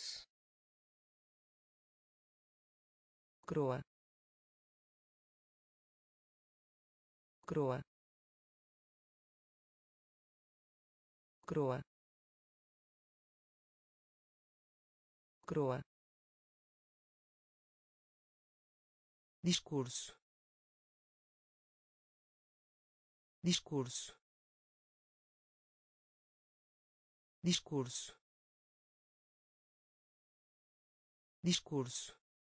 croa, croa, croa, croa, discurso, discurso, discurso, discurso,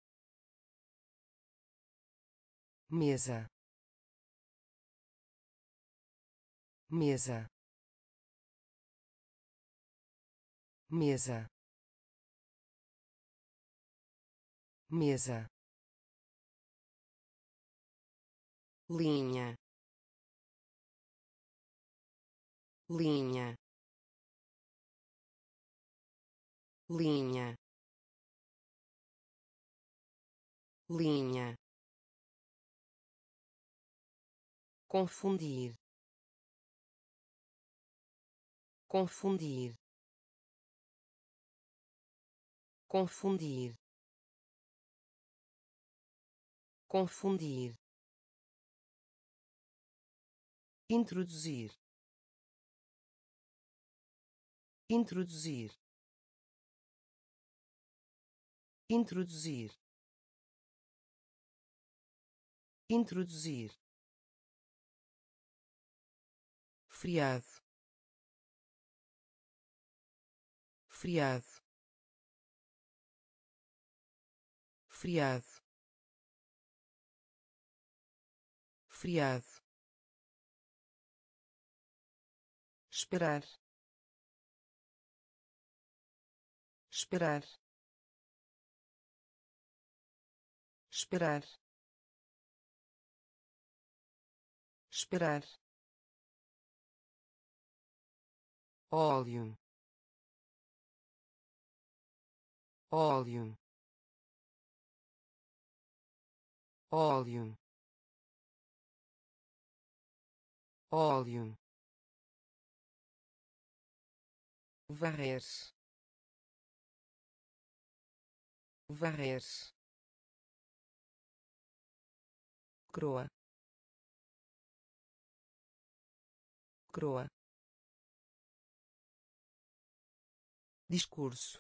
mesa, mesa, mesa, mesa, linha, linha, linha, linha, confundir, confundir, confundir, confundir, introduzir, introduzir, introduzir, introduzir, friado, friado, friado, friado, esperar, esperar, esperar, esperar, óleo, óleo, óleo, óleo, varrer, varrer, croa, croa, discurso,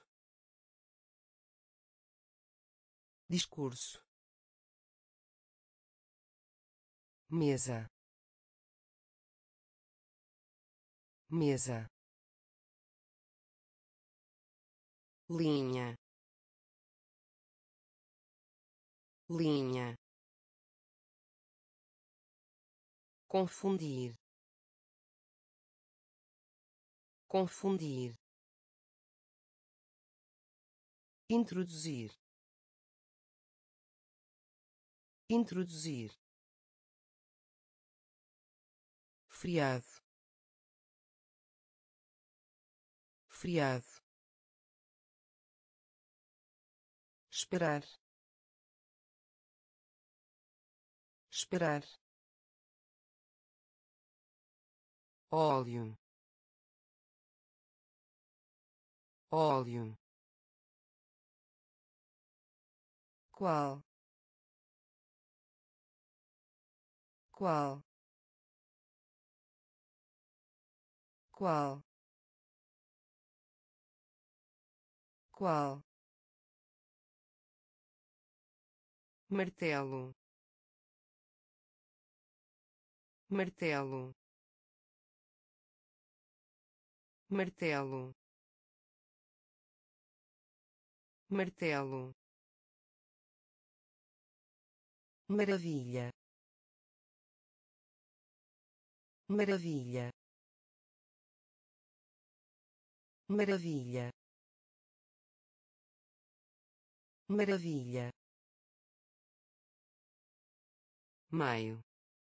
discurso, mesa, mesa, linha, linha, confundir, confundir, introduzir, introduzir, friado, friado, esperar, esperar, óleo, óleo, qual, qual, qual, qual, martelo, martelo, martelo, martelo, maravilha, maravilha, maravilha, maravilha, maio,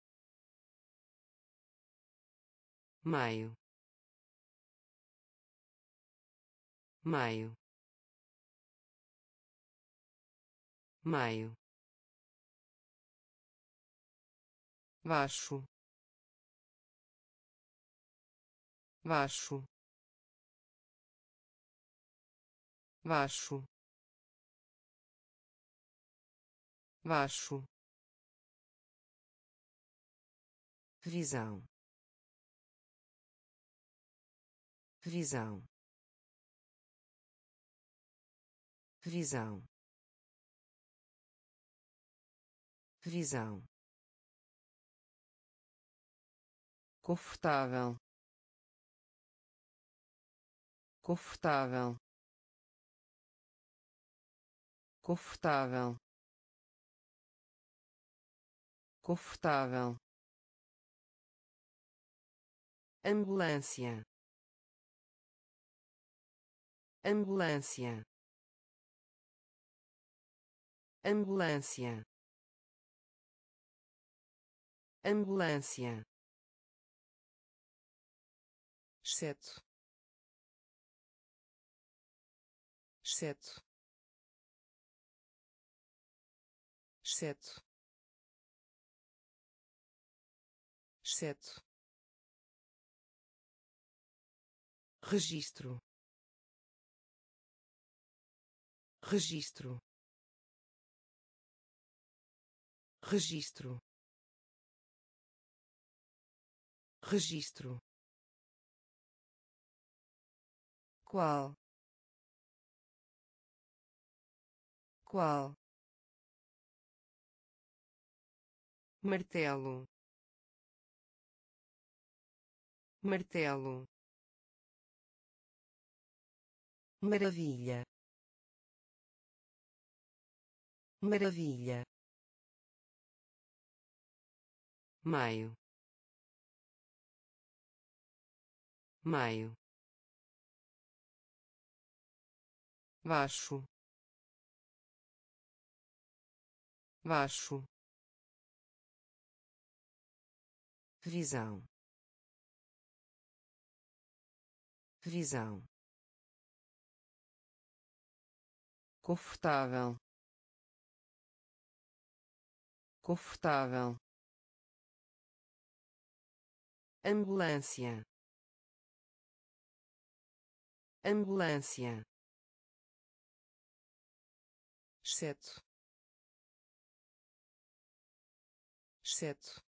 maio, maio, maio, baixo, baixo, baixo, baixo, visão, visão, visão, visão, confortável, confortável, confortável, confortável, ambulância, ambulância, ambulância, ambulância, exceto, exceto, exceto, exceto, registro, registro, registro, registro, qual, qual, martelo, martelo, maravilha, maravilha, maio, maio, baixo, baixo, visão, visão, confortável, confortável, ambulância, ambulância, exceto, exceto,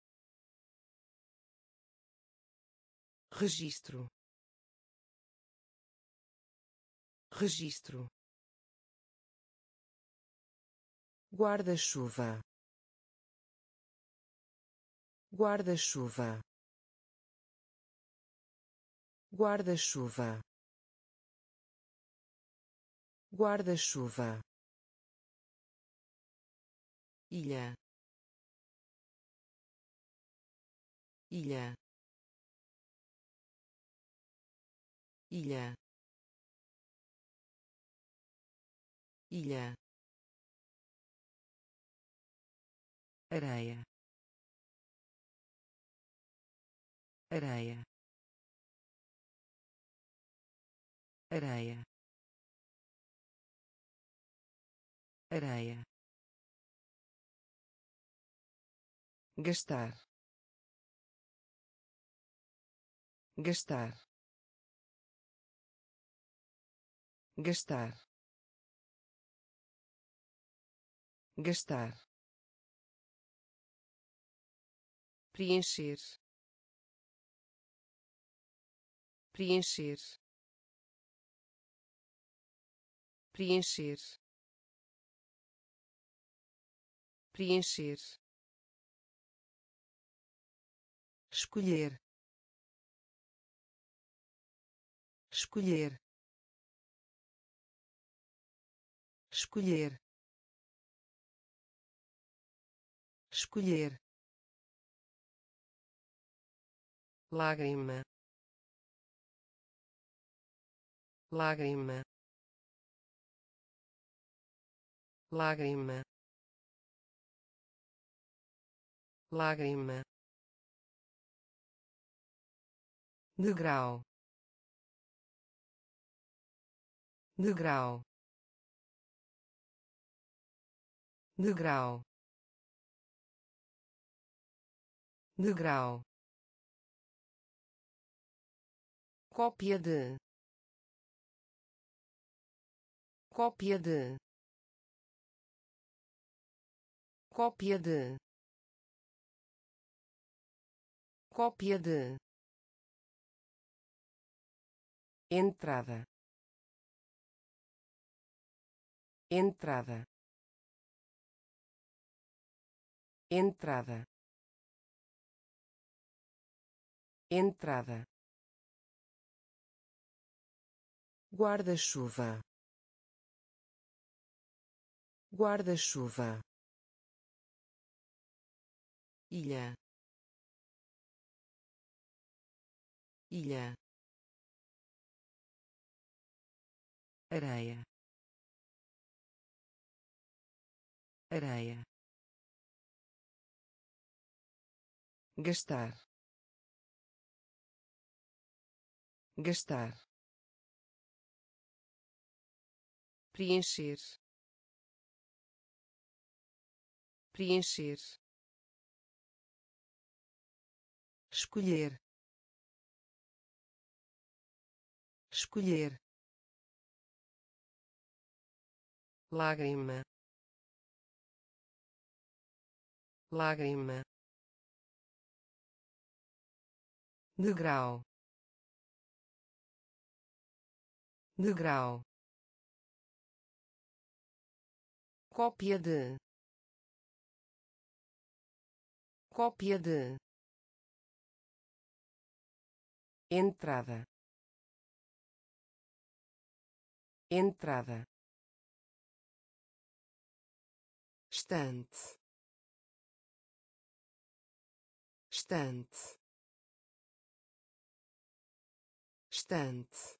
registro, registro, guarda-chuva, guarda-chuva, guarda-chuva, guarda-chuva, ilha, ilha, ilha, ilha, areia, areia, areia, areia, gastar, gastar, gastar, gastar, preencher, preencher, preencher, preencher, escolher, escolher, escolher, escolher, lágrima, lágrima, lágrima, lágrima, degrau, degrau, degrau, degrau, cópia de, cópia de, cópia de, cópia de, entrada, entrada, entrada, entrada, guarda-chuva, guarda-chuva, ilha, ilha, areia, areia, gastar, gastar, preencher, preencher, escolher, escolher, lágrima, lágrima, degrau, degrau, cópia de, cópia de, entrada, entrada, estante, estante, estante,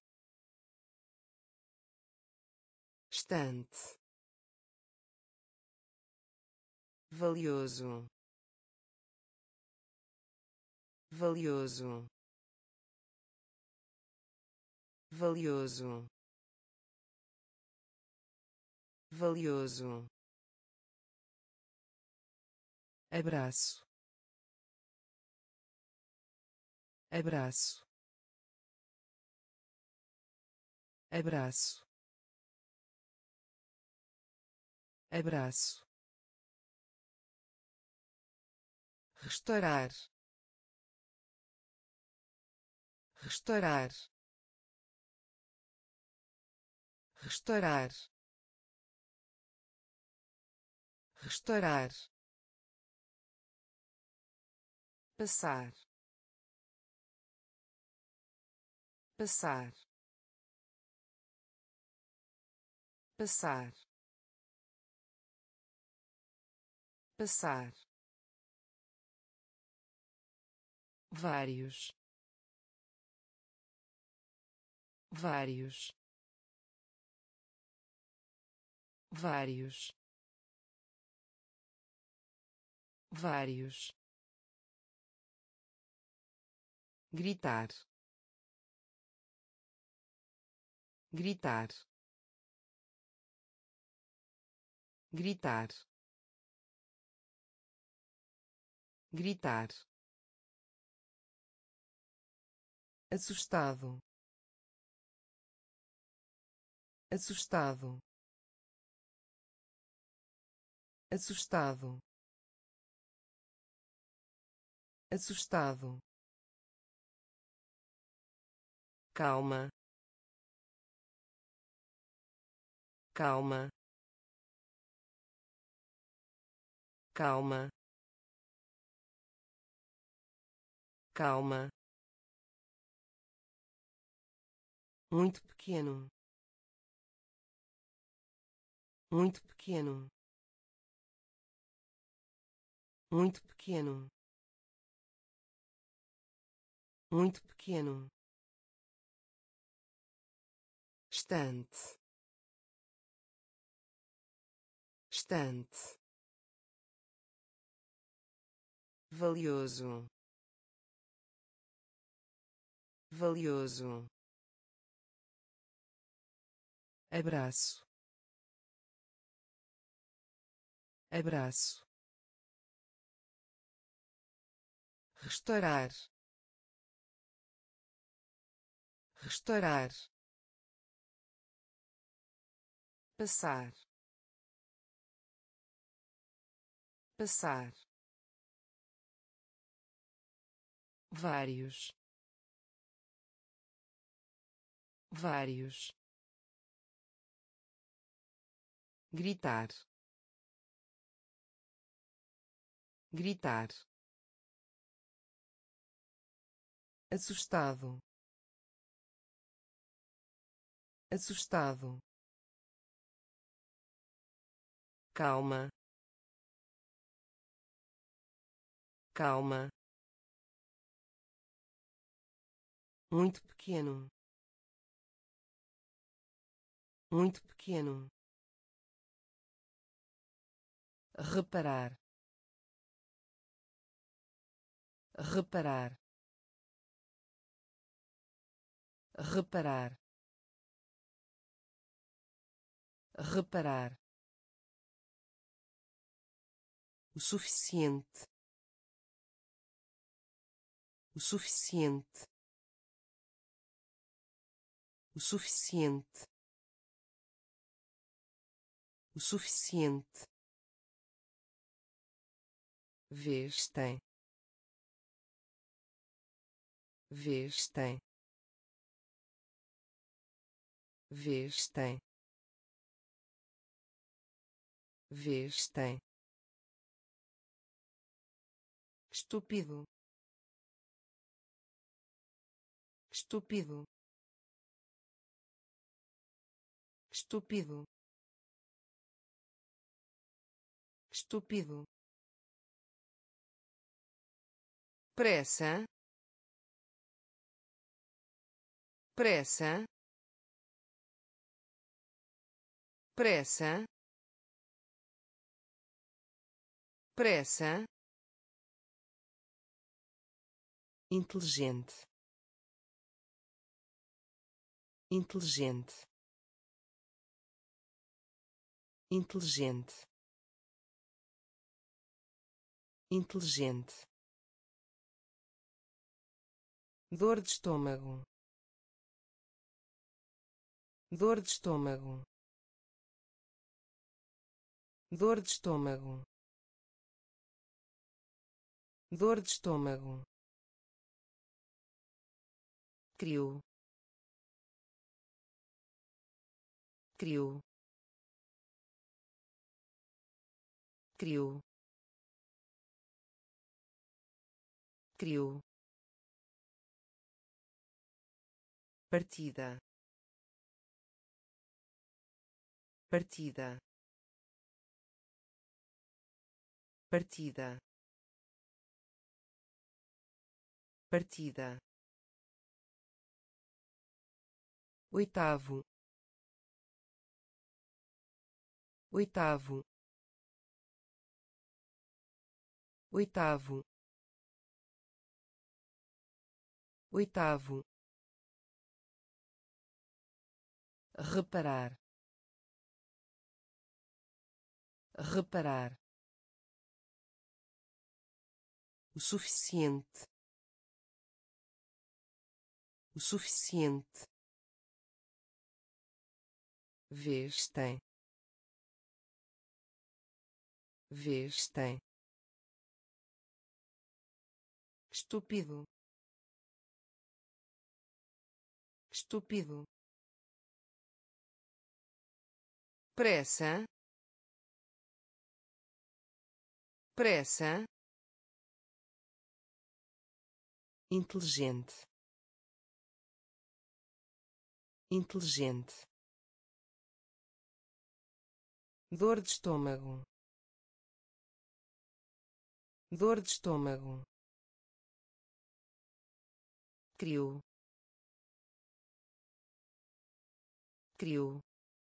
estante, valioso, valioso, valioso, valioso, abraço, abraço, abraço, abraço, restaurar, restaurar, restaurar, restaurar, passar, passar, passar, passar, vários, vários, vários, vários, gritar, gritar, gritar, gritar, assustado, assustado, assustado, assustado, calma, calma, calma, calma, muito pequeno, muito pequeno, muito pequeno, muito pequeno, estante, estante, valioso, valioso, abraço, abraço, restaurar, restaurar, passar, passar, vários, vários, gritar, gritar, assustado, assustado, calma, calma, muito pequeno, muito pequeno, reparar, reparar, reparar, reparar, o suficiente, o suficiente, o suficiente, o suficiente, vez tem, vez tem, vez tem, vez tem, estúpido, estúpido, estúpido, estúpido, pressa, pressa, pressa, pressa, inteligente, inteligente, inteligente, inteligente, dor de estômago, dor de estômago, dor de estômago, dor de estômago, criou, criou, criou, criou, partida, partida, partida, partida, oitavo, oitavo, oitavo, oitavo, reparar, reparar, o suficiente, o suficiente, vez tem, vez tem, estúpido, estúpido, pressa, pressa, inteligente, inteligente, dor de estômago, dor de estômago, criou, criou,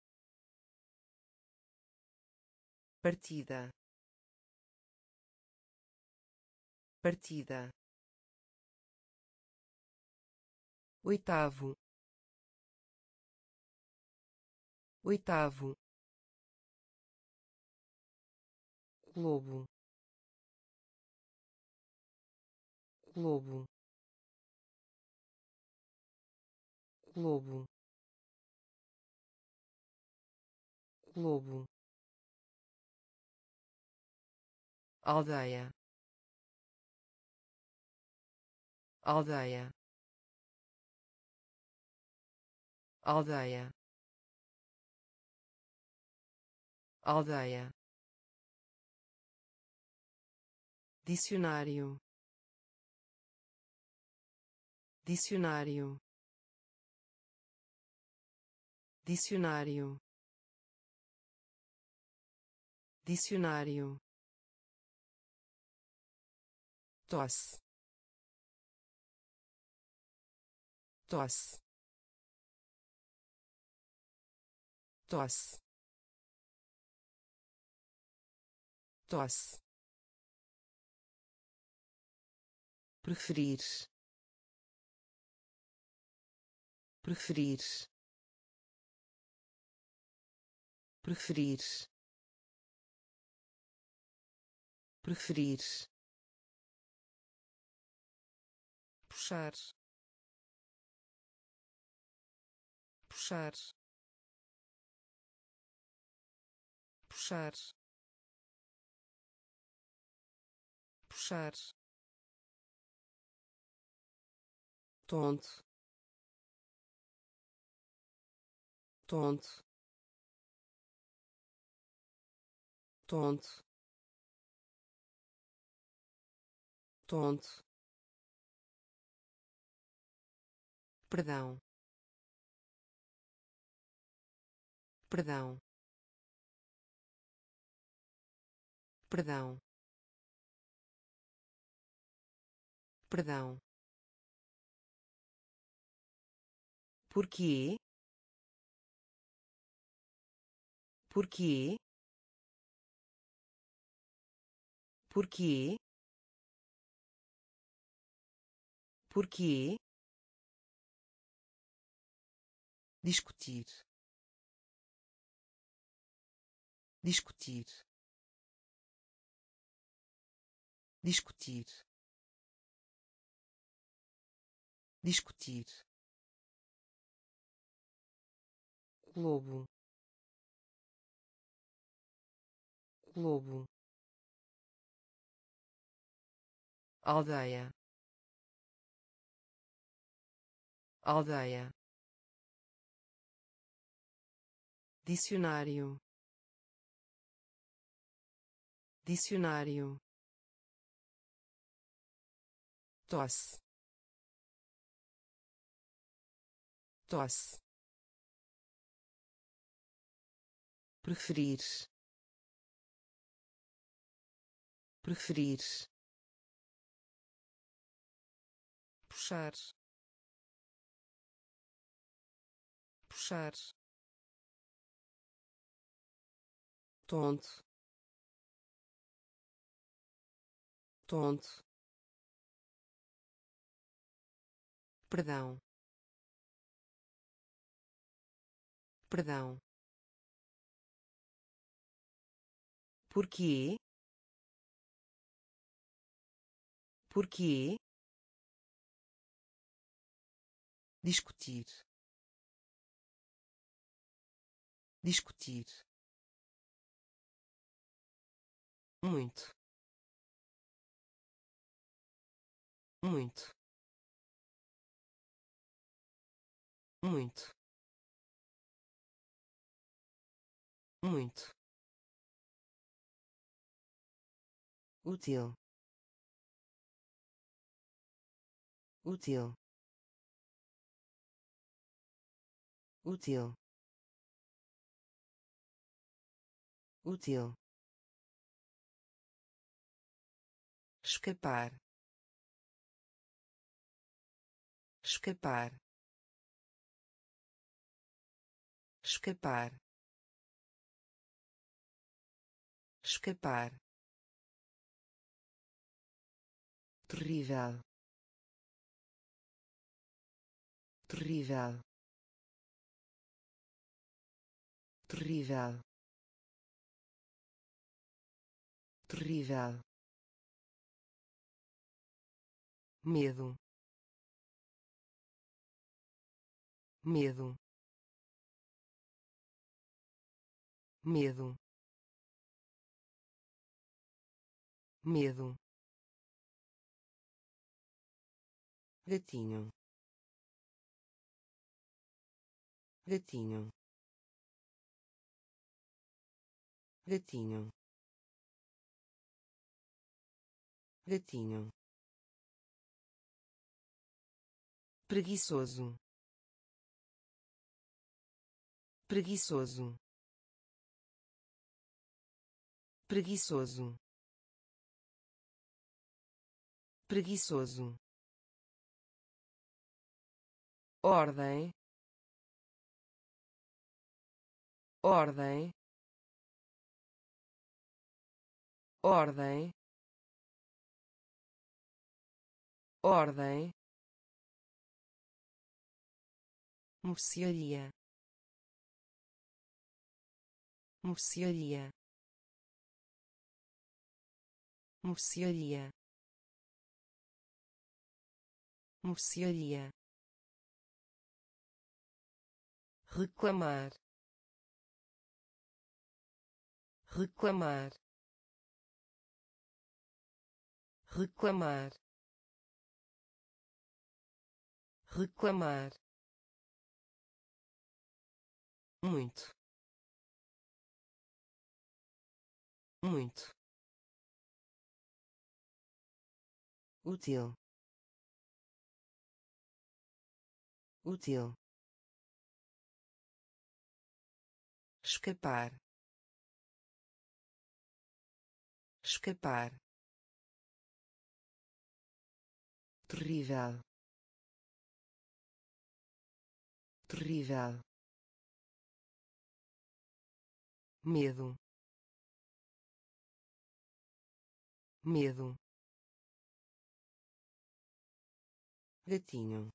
partida, partida, oitavo, oitavo, globo, globo, globo, globo, aldeia, aldeia, aldeia, aldeia, dicionário, dicionário, dicionário, dicionário, tosse, tosse, tosse, tosse, preferir, preferir, preferir, preferir, puxar, puxar, puxar, puxar, tonto, tonto, tonto, tonto, perdão, perdão, perdão, perdão, porquê, porquê, porquê, porquê, discutir, discutir, discutir, discutir, globo, globo, aldeia, aldeia, dicionário, dicionário, tosse, tosse, preferir, preferir, puxar, puxar, tonto, tonto, perdão, perdão, porquê, porquê, discutir, discutir, muito, muito, muito, muito, útil, útil, útil, útil, escapar, escapar, escapar, escapar, terrível, terrível, terrível, terrível, medo, medo, medo, medo, gatinho, gatinho, gatinho, gatinho, preguiçoso, preguiçoso, preguiçoso, preguiçoso, ordem, ordem, ordem, ordem, mercearia, mercearia, mercearia, mercearia, reclamar, reclamar, reclamar, reclamar, muito, muito, útil, útil, escapar, escapar, terrível, terrível, medo, medo, gatinho,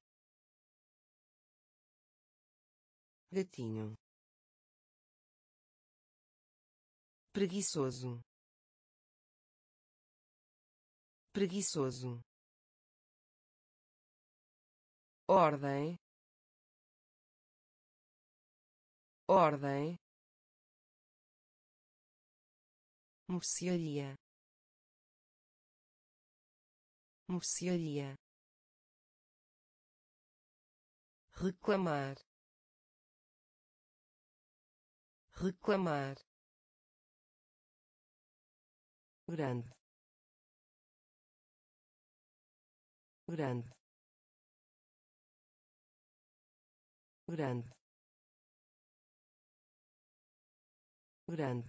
gatinho, preguiçoso, preguiçoso, ordem, ordem, mercearia, mercearia, reclamar, reclamar, grande, grande, grande, grande,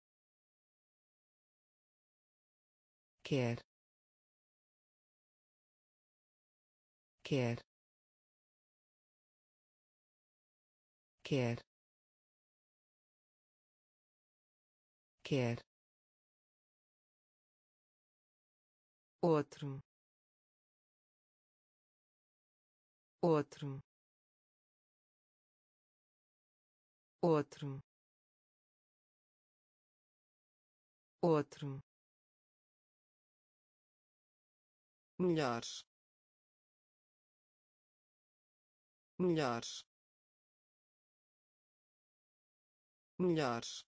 quer, quer, quer, quer, outro, outro, outro, outro, melhores, melhores, melhores,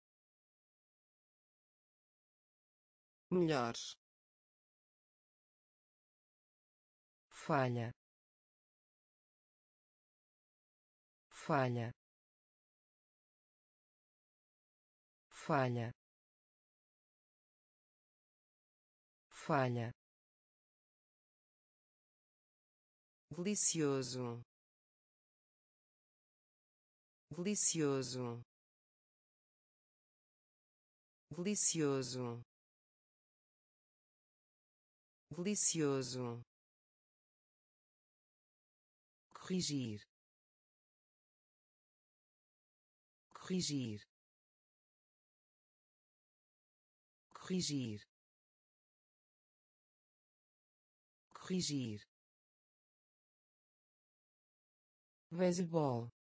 melhores, falha, falha, falha, falha, delicioso, delicioso, delicioso, delicioso, corrigir, corrigir, corrigir, corrigir, beisebol,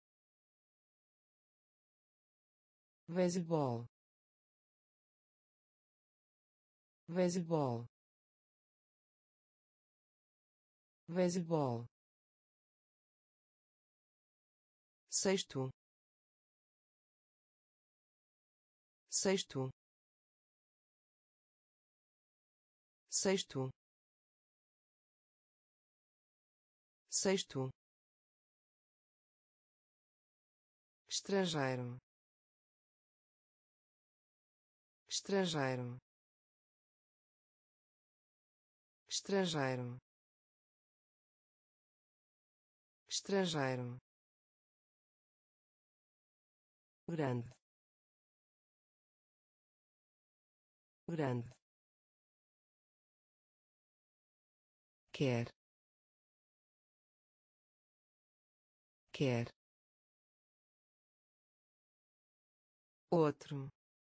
beisebol, beisebol, beisebol, sexto, sexto, sexto, sexto, estrangeiro, estrangeiro, estrangeiro, estrangeiro, grande, grande, quer, quer, outro,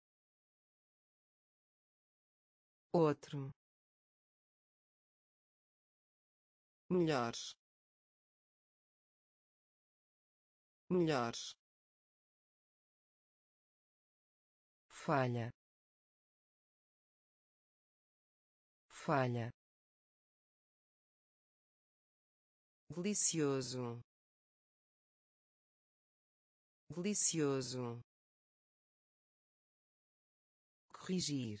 outro, melhores, melhores, falha, falha, delicioso, delicioso, corrigir,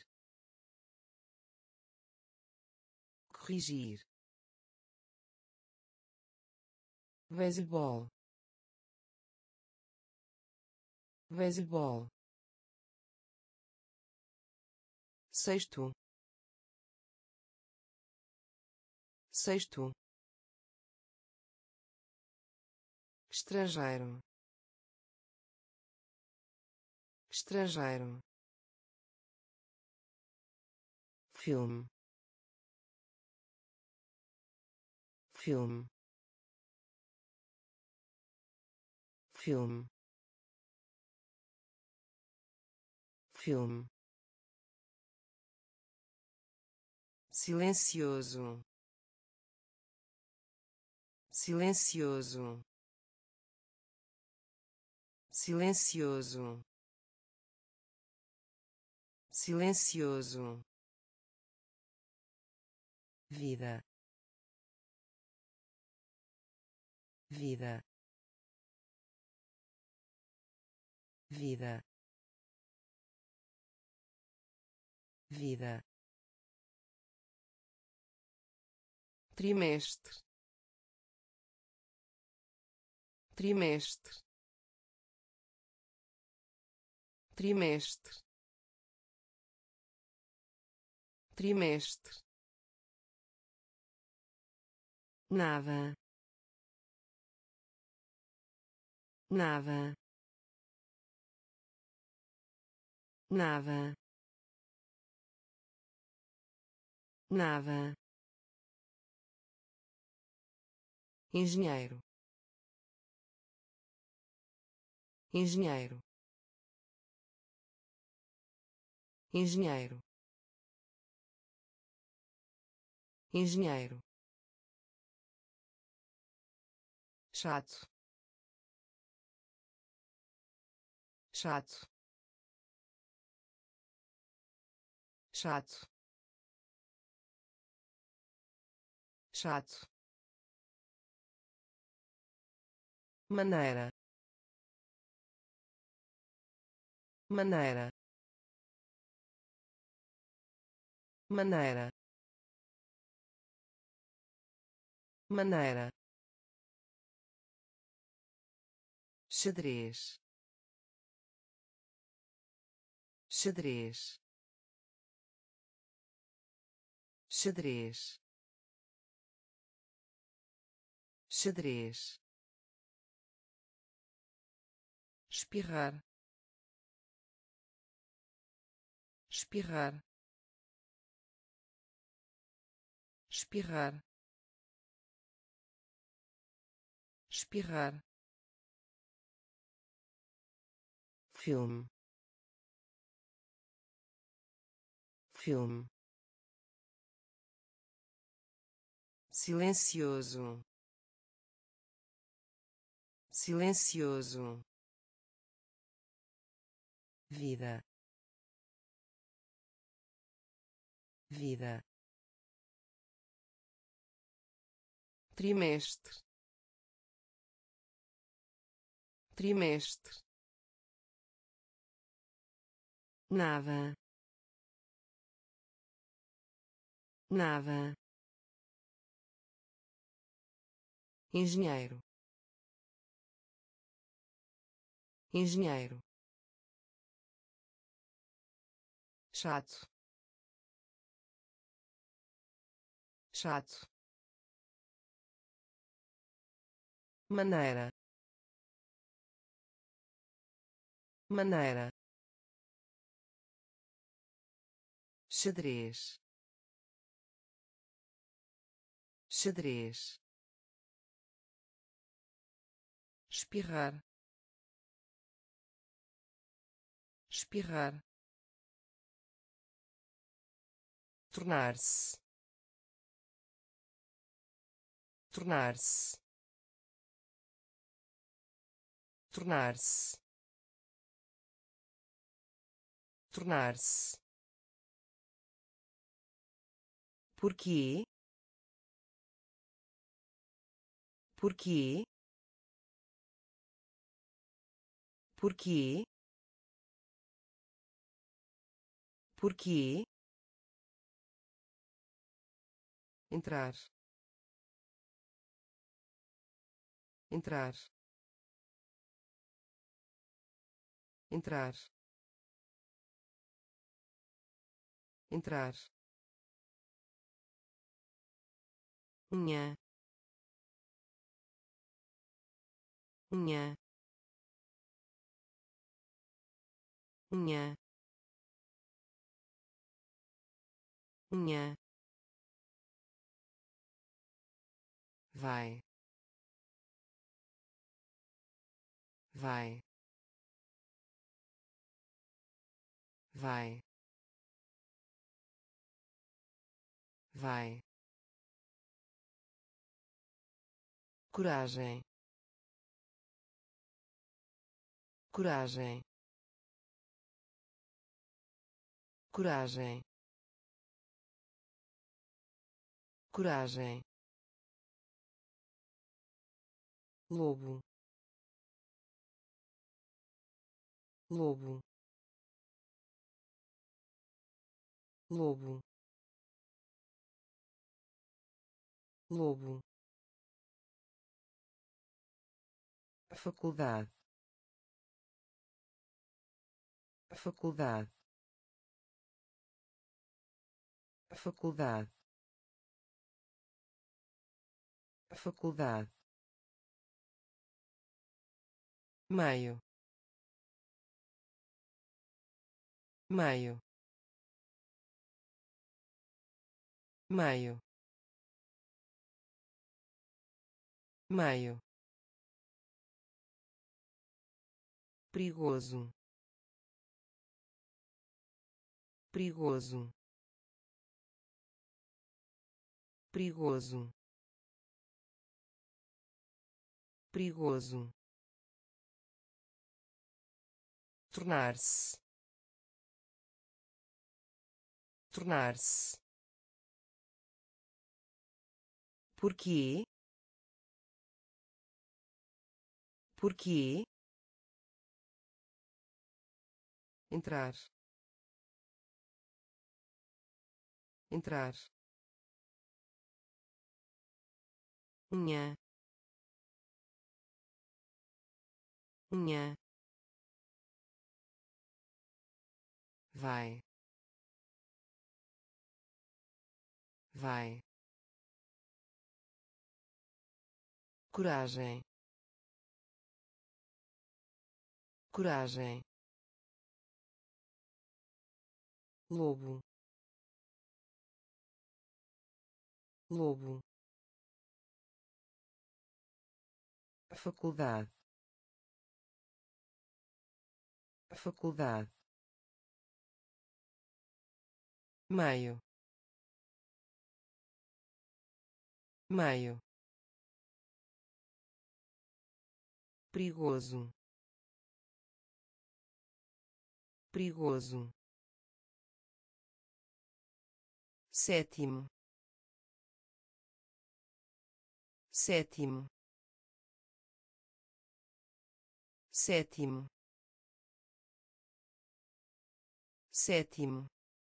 corrigir, beisebol, beisebol, sexto, sexto, estrangeiro, estrangeiro, filme, filme, filme, filme, silencioso, silencioso, silencioso, silencioso, vida, vida, vida, vida, trimestre, trimestre, trimestre, trimestre, nada, nada, nada, nada, engenheiro, engenheiro, engenheiro, engenheiro, chato, chato, chato, chato, maneira, maneira, maneira, maneira, xadrez, xadrez, xadrez, xadrez, espirrar, espirrar, espirrar, espirrar, filme, filme, silencioso, silencioso, vida, vida, trimestre, trimestre, nada, nada, engenheiro, engenheiro, chato, chato, maneira, maneira, xadrez, xadrez, espirrar, espirrar, tornar-se, tornar-se, tornar-se, tornar-se, porquê, porquê, porquê, porquê, entrar, entrar, entrar, entrar, unha, unha, unha, unha, vai, vai, vai, vai, coragem, coragem, coragem, coragem, lobo, lobo, lobo, lobo, faculdade, faculdade, faculdade, faculdade, meio, meio, meio, meio, perigoso, perigoso, perigoso, perigoso, tornar-se, tornar-se, porquê, porquê, entrar, entrar, unha, unha, vai, vai, coragem, coragem, lobo, lobo, faculdade, faculdade, meio, meio, perigoso, perigoso, sétimo, sétimo, sétimo, sétimo,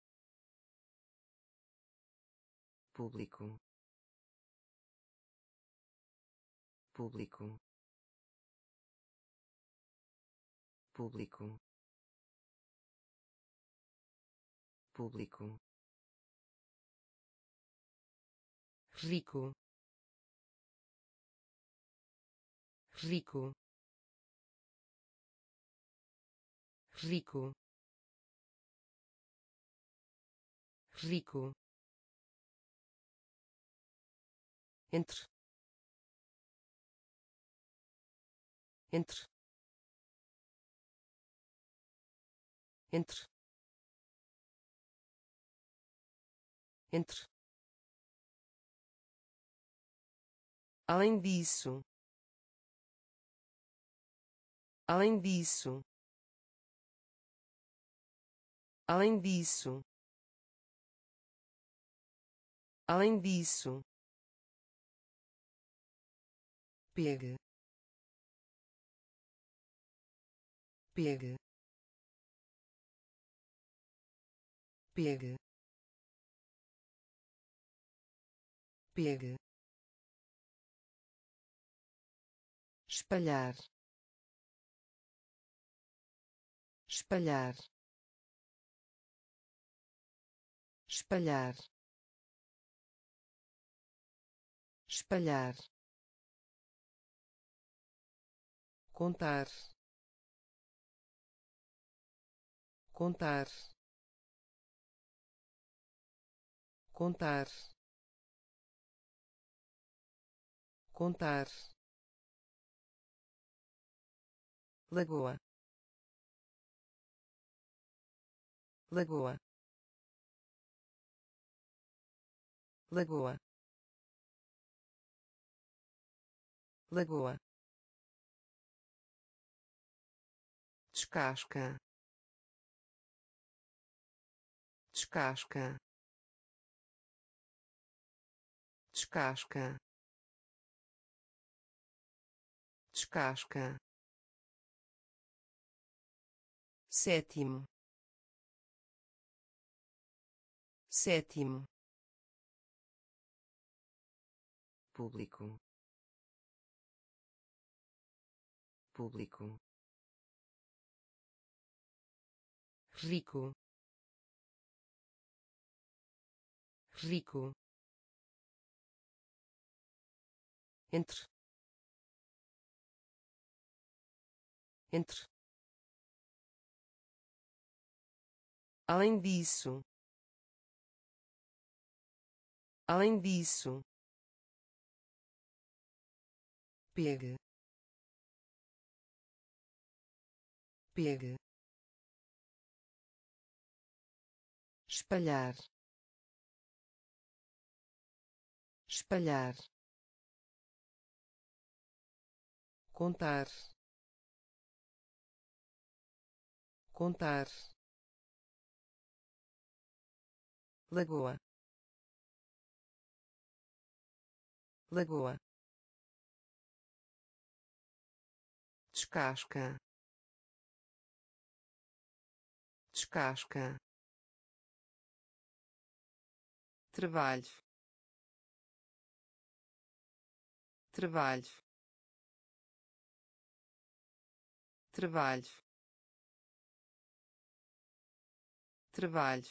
público, público, público, público, rico, rico, rico, rico, entre, entre, entre, entre. Além disso, além disso, além disso, além disso, pegue, pegue, pegue, pegue, espalhar, espalhar, espalhar, espalhar, contar, contar, contar, contar, lagoa, lagoa, lagoa, lagoa, descasca, descasca, descasca, descasca, sétimo, sétimo, público, público, rico, rico, entre, entre. Além disso, além disso, pegue, pegue, espalhar, espalhar, contar, contar, lagoa, lagoa, descasca, descasca, trabalho, trabalho, trabalho, trabalho,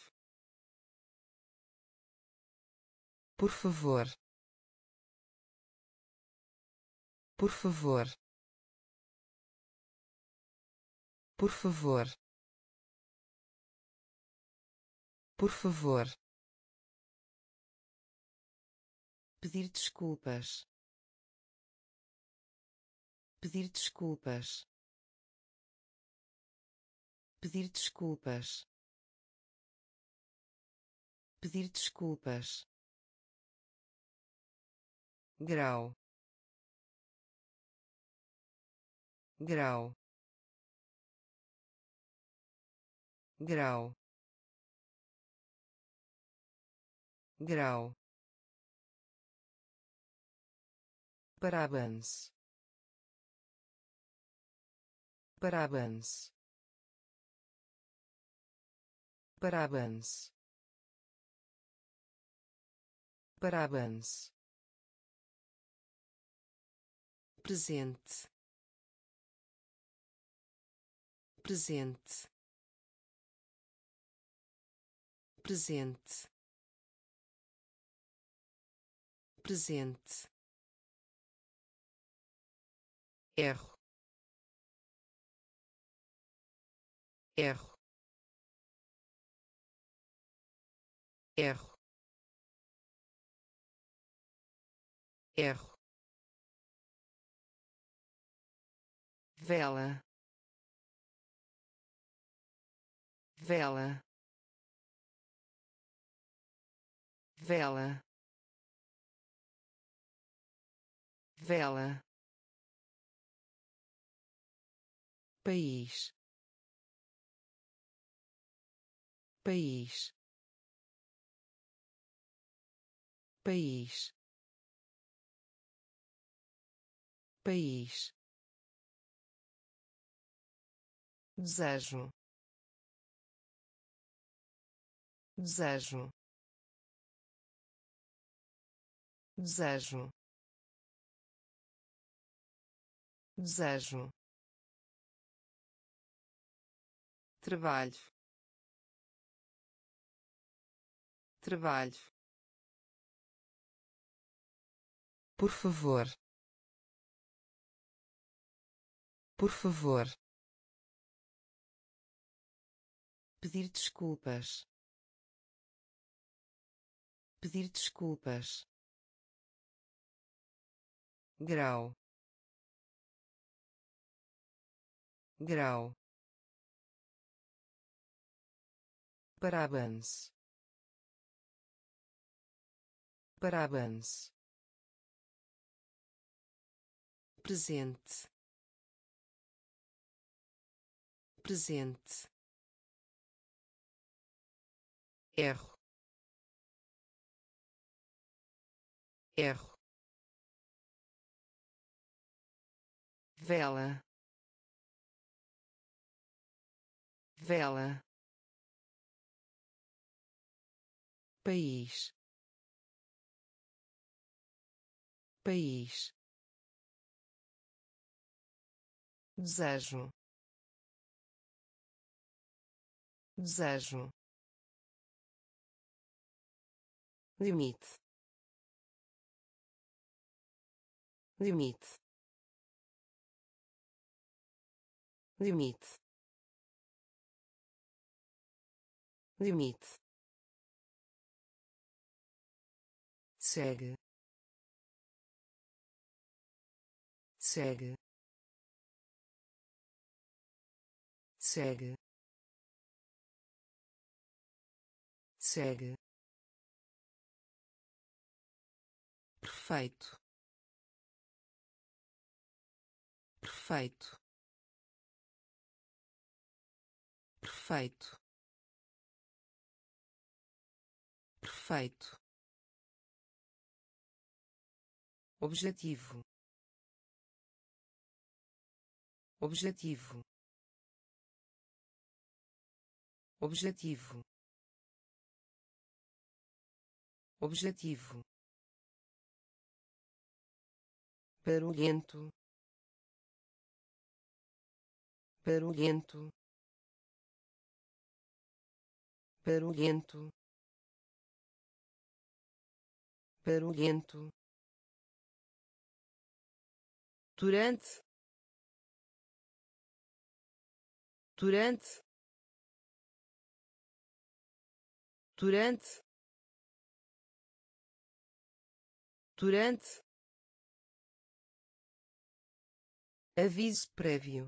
por favor, por favor, por favor, por favor, pedir desculpas, pedir desculpas, pedir desculpas, pedir desculpas, grau, grau, grau, grau, parabéns, parabéns, parabéns, parabéns, presente, presente, presente, presente, erro, erro, erro, erro, vela, vela, vela, vela, país, país, país, país, desejo, desejo, desejo, desejo, trabalho, trabalho, por favor, por favor, pedir desculpas, pedir desculpas, grau, grau, parabéns, parabéns, presente, presente, erro, erro, vela, vela, país, país, desejo, desejo, limite, limite, limite, limite, segue, segue, segue, segue, perfeito, perfeito, perfeito, perfeito, objetivo, objetivo, objetivo, objetivo, barulhento, barulhento, barulhento, barulhento, durante, durante, durante, durante, aviso prévio,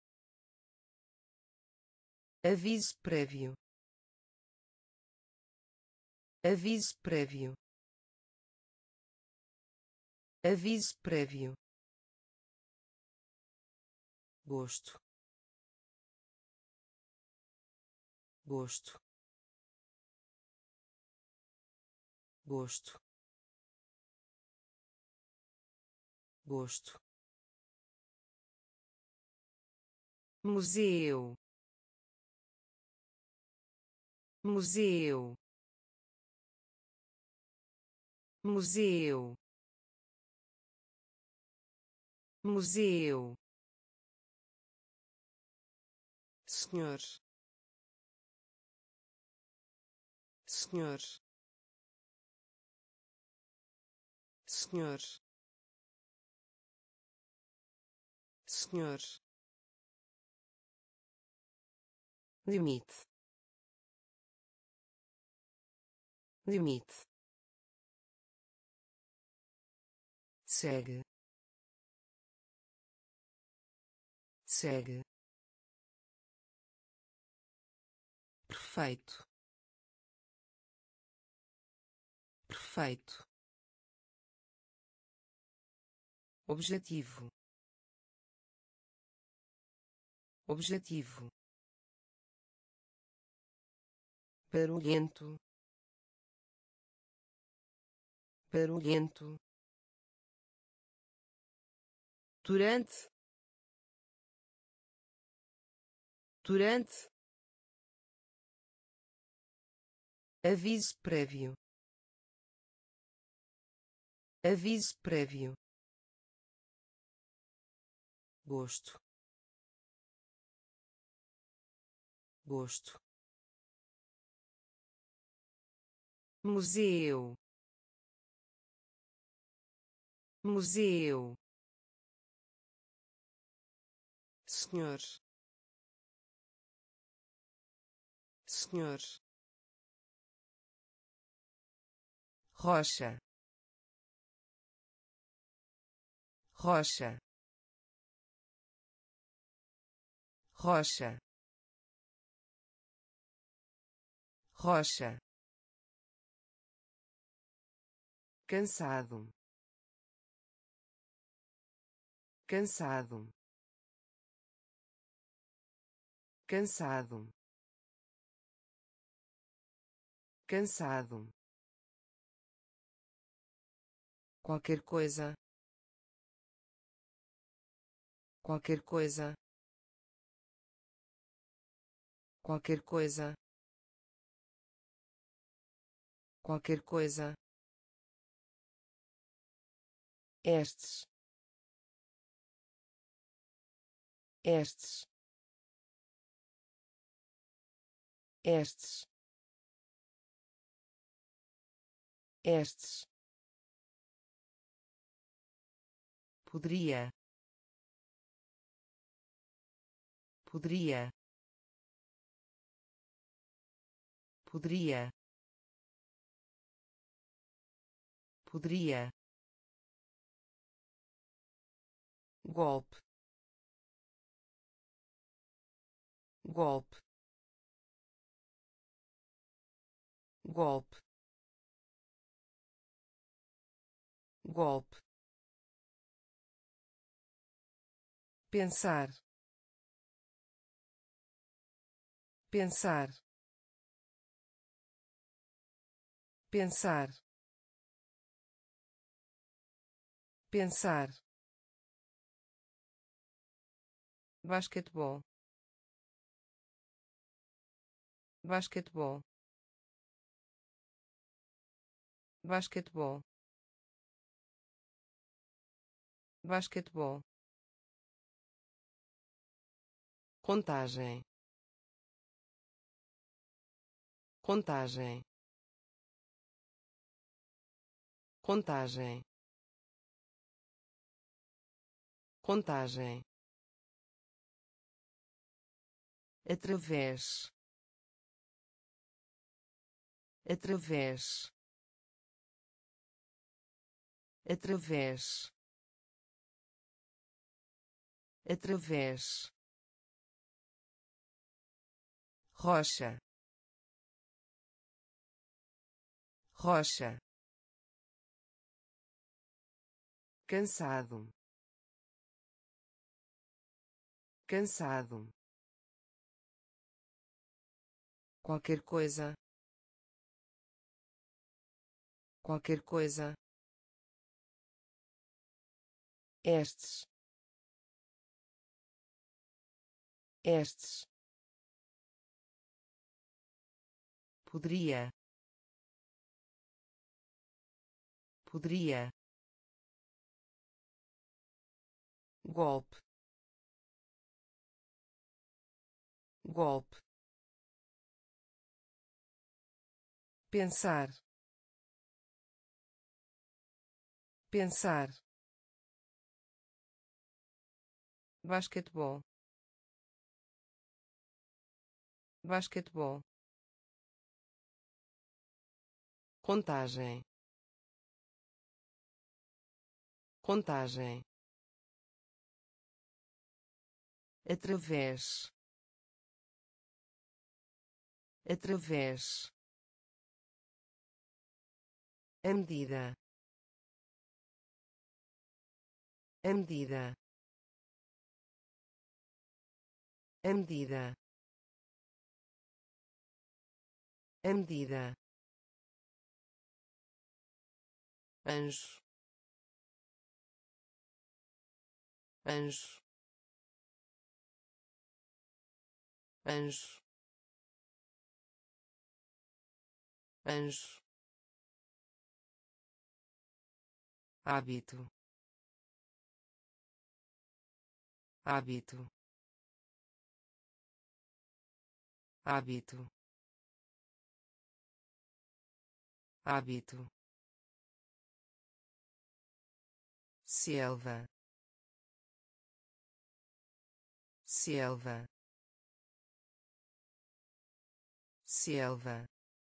aviso prévio, aviso prévio, aviso prévio, gosto, gosto, gosto, gosto, museu, museu, museu, museu, senhor, senhor, senhor, senhor, limite, limite, segue, segue, perfeito, perfeito, objetivo, objetivo, barulhento, barulhento, durante, durante, aviso prévio, aviso prévio, gosto, gosto, museu, museu, senhor, senhor, rocha, rocha, rocha, rocha, cansado, cansado, cansado, cansado, qualquer coisa, qualquer coisa, qualquer coisa, qualquer coisa, estes, estes, estes, estes, poderia, poderia, poderia, poderia, golpe, golpe, golpe, golpe, pensar, pensar, pensar, pensar, basquetebol, basquetebol, basquetebol, basquetebol, contagem, contagem, contagem, contagem, através, através, através, através, rocha, rocha, cansado, cansado, qualquer coisa, qualquer coisa, estes, estes, poderia, poderia, golpe, golpe, pensar, pensar, basquetebol, basquetebol, contagem, contagem, através, através, a medida, a medida, a medida, a medida, anjo, anjo, anjo, anjo, hábito, hábito, hábito, hábito, selva, selva, selva,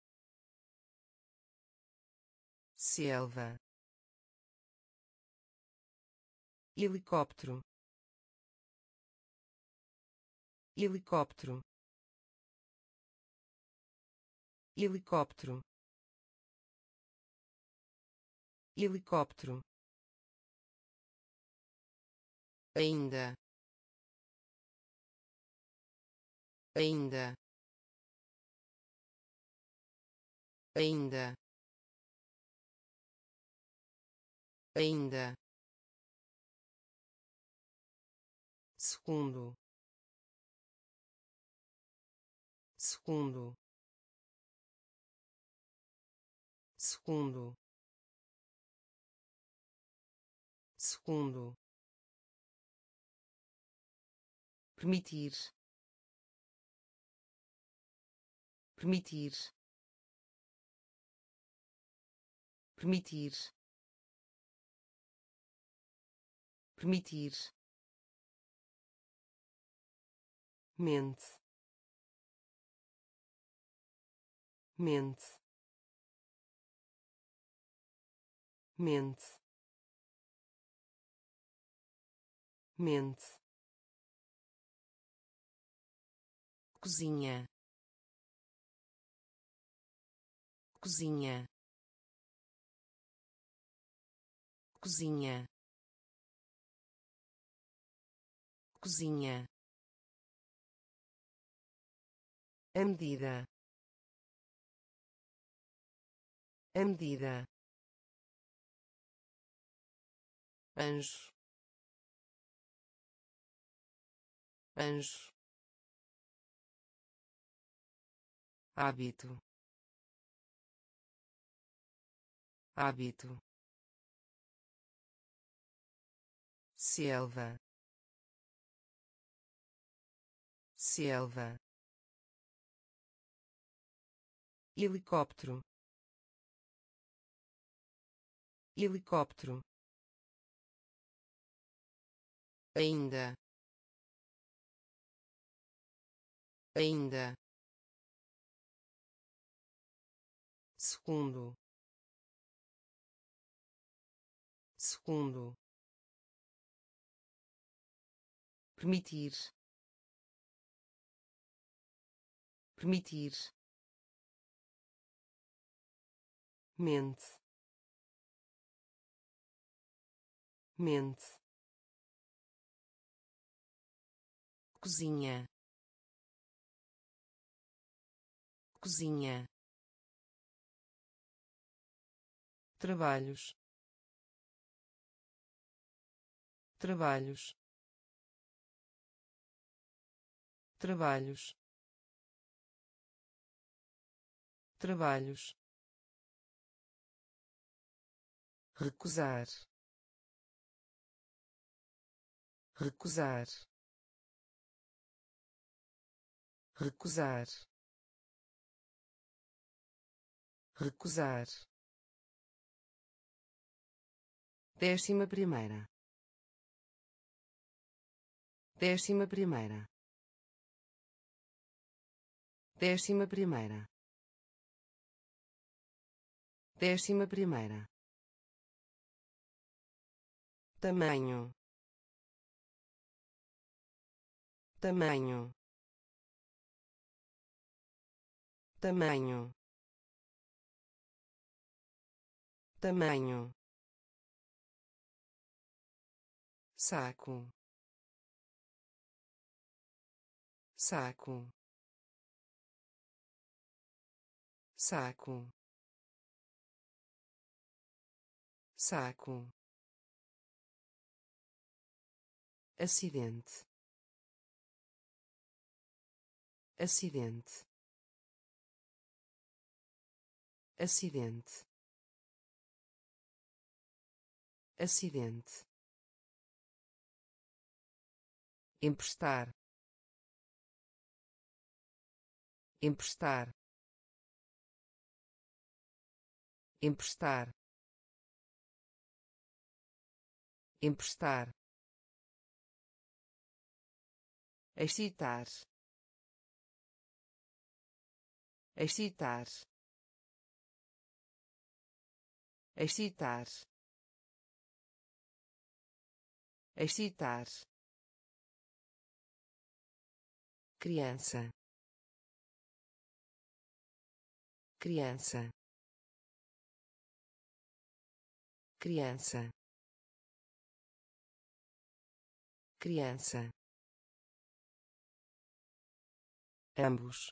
selva, helicóptero, helicóptero, helicóptero, helicóptero, ainda, ainda, ainda, ainda, segundo, segundo, segundo, segundo, permitir, permitir, permitir, permitir, mente, mente, mente, mente, cozinha, cozinha, cozinha, cozinha, a medida, a medida, anjo, anjo, hábito, hábito, selva, selva, helicóptero, helicóptero, ainda, ainda, segundo, segundo, permitir, permitir, mente, mente, cozinha, cozinha, trabalhos, trabalhos, trabalhos, trabalhos, recusar, recusar, recusar, recusar, 11ª, 11ª, 11ª, 11ª, tamanho, tamanho, tamanho, tamanho, saco, saco, saco, saco, acidente, acidente, acidente, acidente, emprestar, emprestar, emprestar, emprestar, excitar, excitar, excitar, excitar, criança, criança, criança, criança, ambos,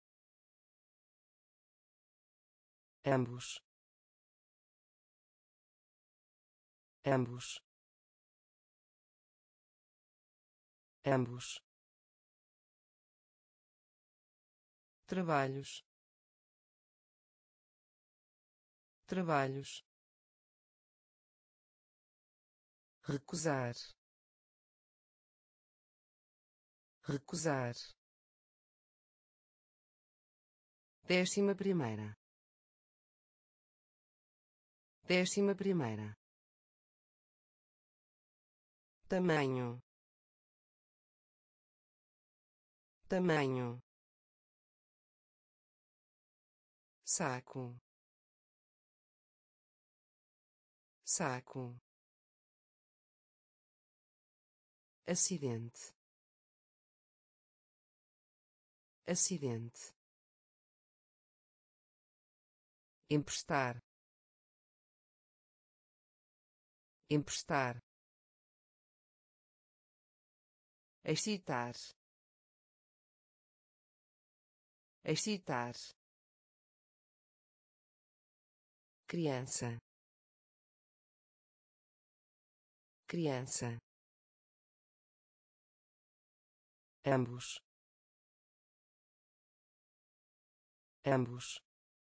ambos, ambos, ambos, trabalhos, trabalhos, recusar, recusar, 11ª, 11ª, tamanho, tamanho, saco, saco, acidente, acidente, emprestar, emprestar, excitar, excitar, criança, criança, ambos, ambos,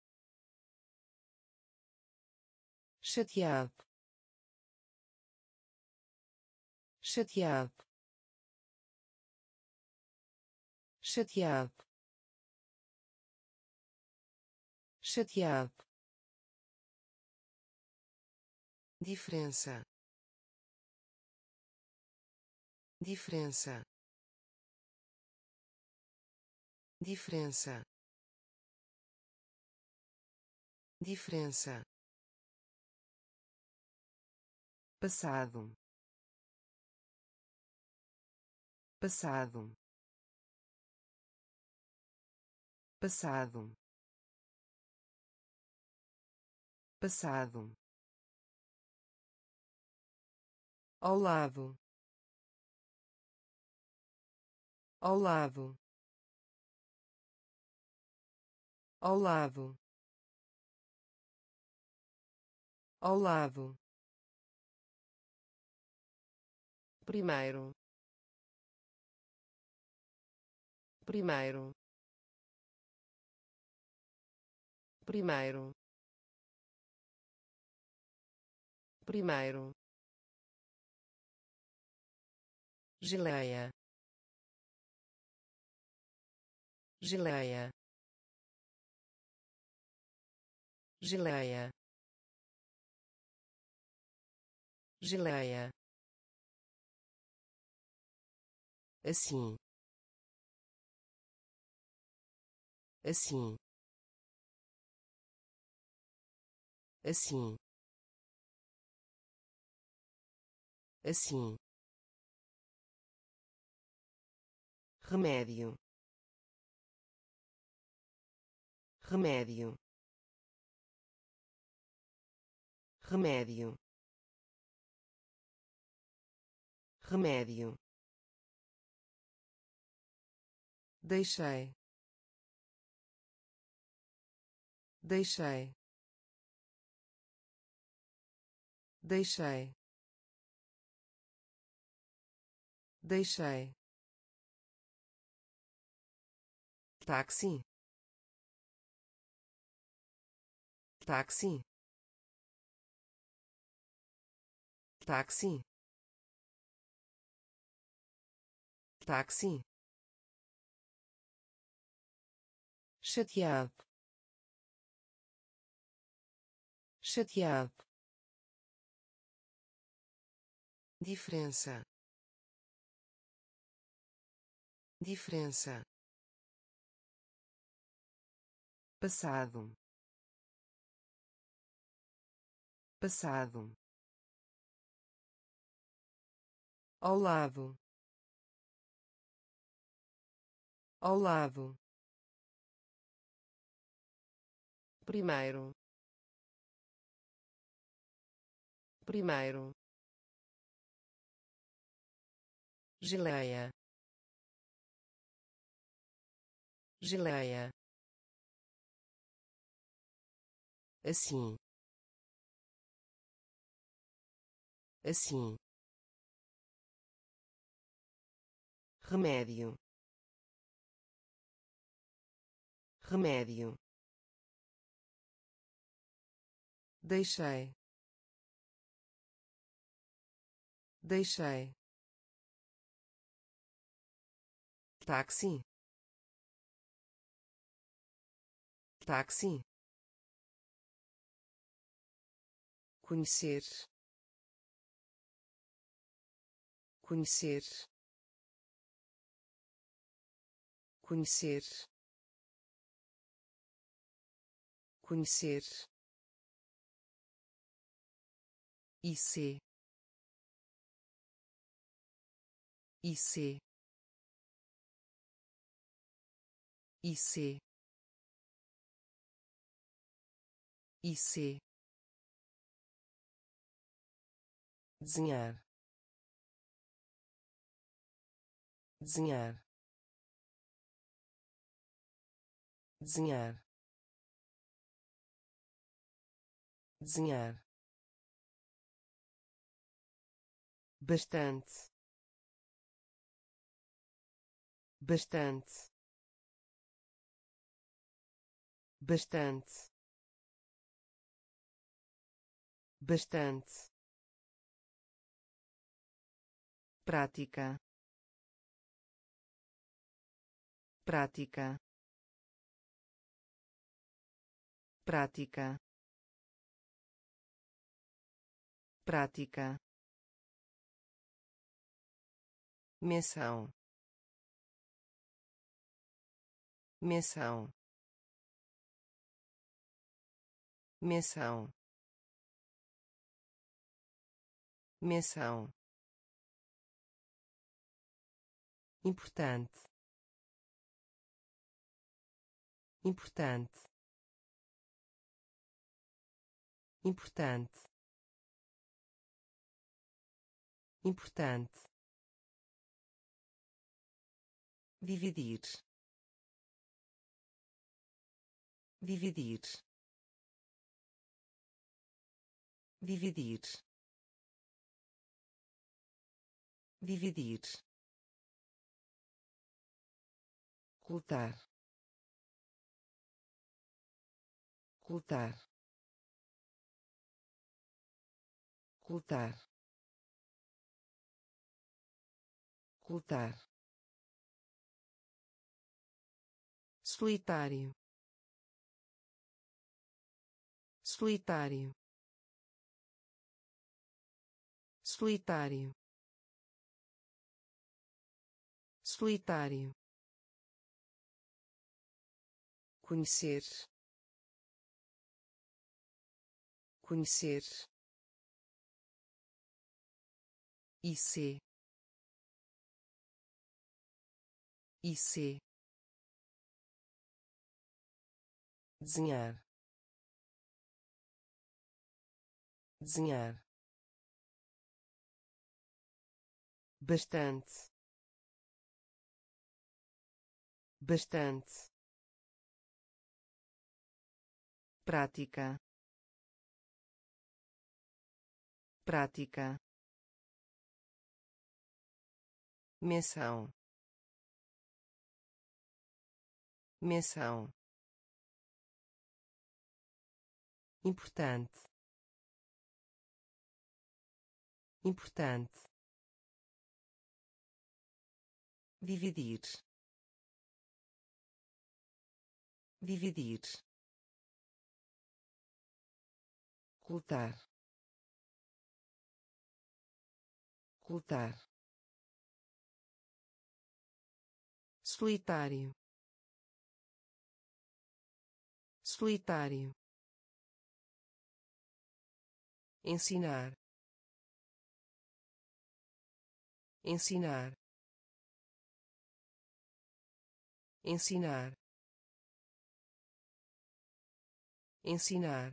chateado, chateado, chateado, chateado, diferença, diferença, diferença, diferença, passado, passado, passado, passado, ao lado, ao lado, ao lado, ao lado, primeiro, primeiro, primeiro, primeiro, geleia, geleia, geleia, geleia, assim, assim, assim, assim, remédio, remédio, remédio, remédio, deixei, deixei, deixei, deixei, táxi, táxi, táxi, táxi, chateado, chateado, diferença, diferença, passado, passado, ao lado, ao lado, primeiro, primeiro, geleia, geleia, assim, assim, remédio, remédio, deixei, deixei, táxi, táxi, conhecer, conhecer, conhecer, conhecer, IC, IC, IC, IC, desenhar, desenhar, desenhar, desenhar, bastante, bastante, bastante, bastante, prática, prática, prática, prática, menção, menção, menção, menção, importante, importante, importante, importante, dividir, dividir, dividir, dividir, ocultar, ocultar, ocultar, ocultar, solitário, solitário, solitário, solitário, conhecer, conhecer, IC, IC, desenhar, desenhar, bastante, bastante, prática, prática, menção, menção, importante, importante, dividir, dividir, ocultar, ocultar, solitário, solitário, ensinar, ensinar, ensinar, ensinar,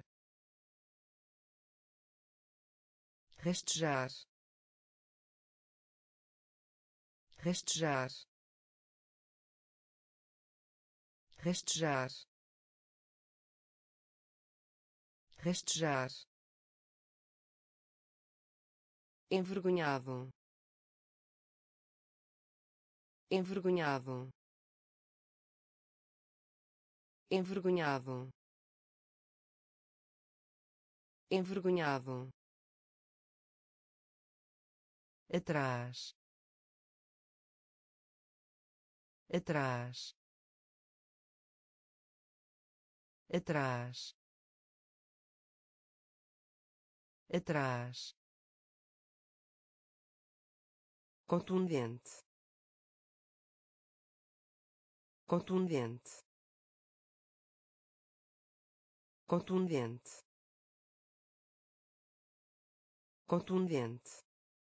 rastejar, rastejar, rastejar, rastejar, envergonhado, envergonhado, envergonhado, envergonhado, atrás, atrás, atrás, atrás, contundente, contundente, contundente, contundente,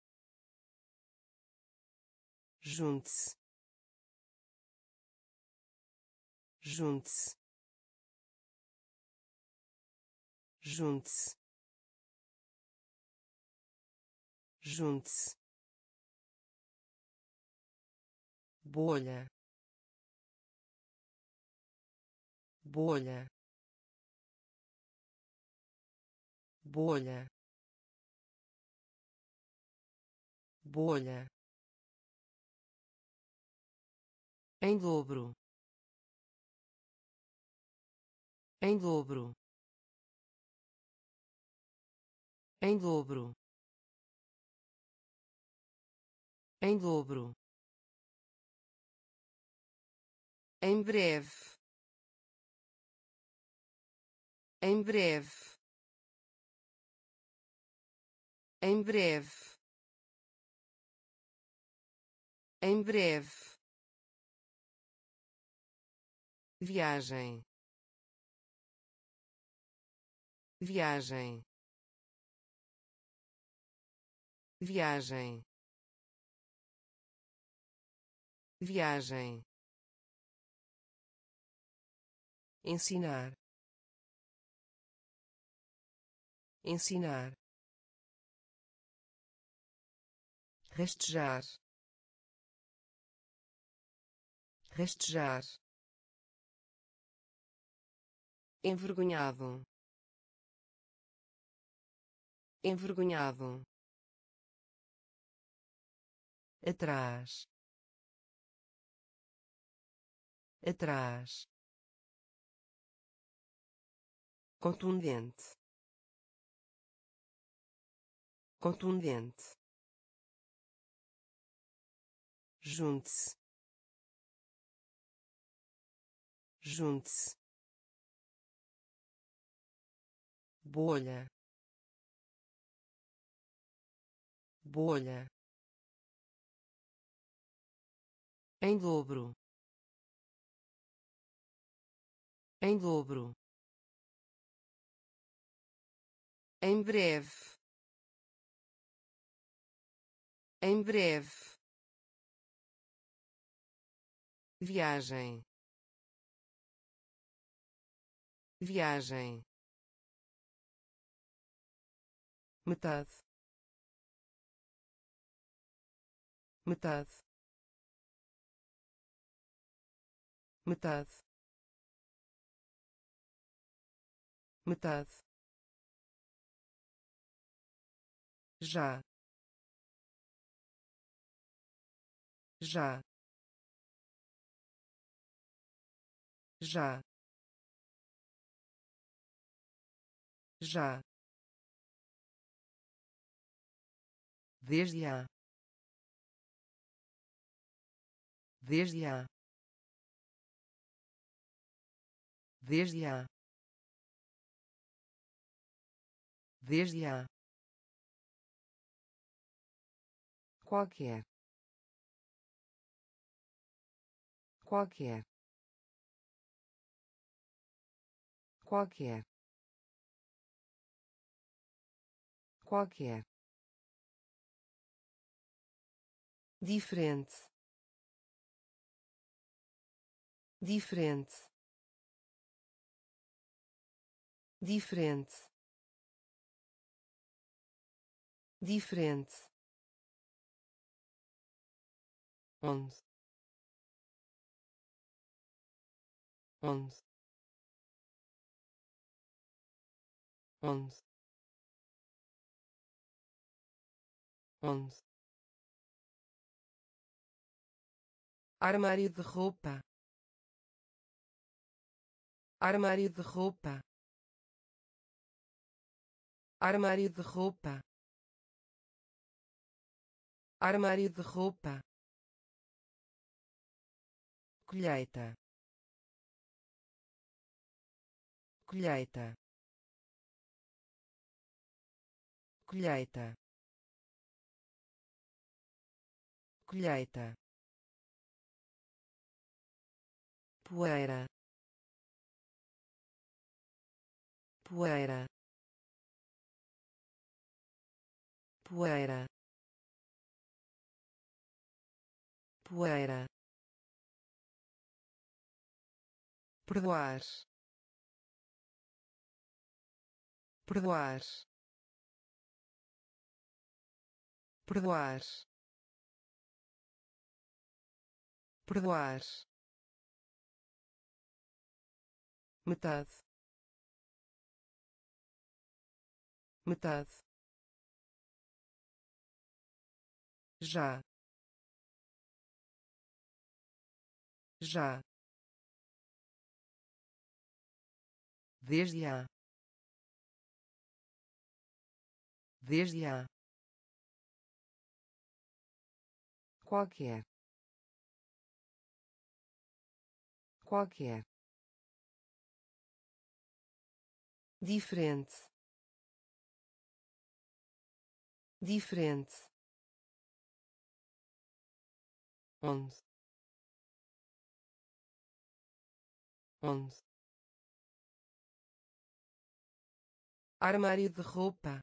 junte-se, junte-se, junte-se, junte-se, bolha, bolha, bolha, bolha, em dobro, em dobro, em dobro, em dobro, em breve, em breve, em breve, em breve, viagem, viagem, viagem, viagem, ensinar, ensinar, rastejar, rastejar, envergonhado, envergonhado, atrás, atrás, contundente, contundente, junte-se, junte-se, bolha, bolha, em dobro, em dobro, em breve, em breve, viagem, viagem, metade, metade, metade, metade, já, já, já, já, desde a, desde a, desde a, desde a, qualquer, qualquer, qualquer, qualquer, diferente, diferente, diferente, diferente, onde, onde, onde, onde, armário de roupa, armário de roupa, armário de roupa, armário de roupa, colheita, colheita, colheita, colheita, poeira, poeira, poeira, poeira, perdoar, perdoar, perdoar, perdoar, metade, metade, já, já, desde a, desde a, qualquer, qualquer, diferente, diferente, onde, onde, armário de roupa,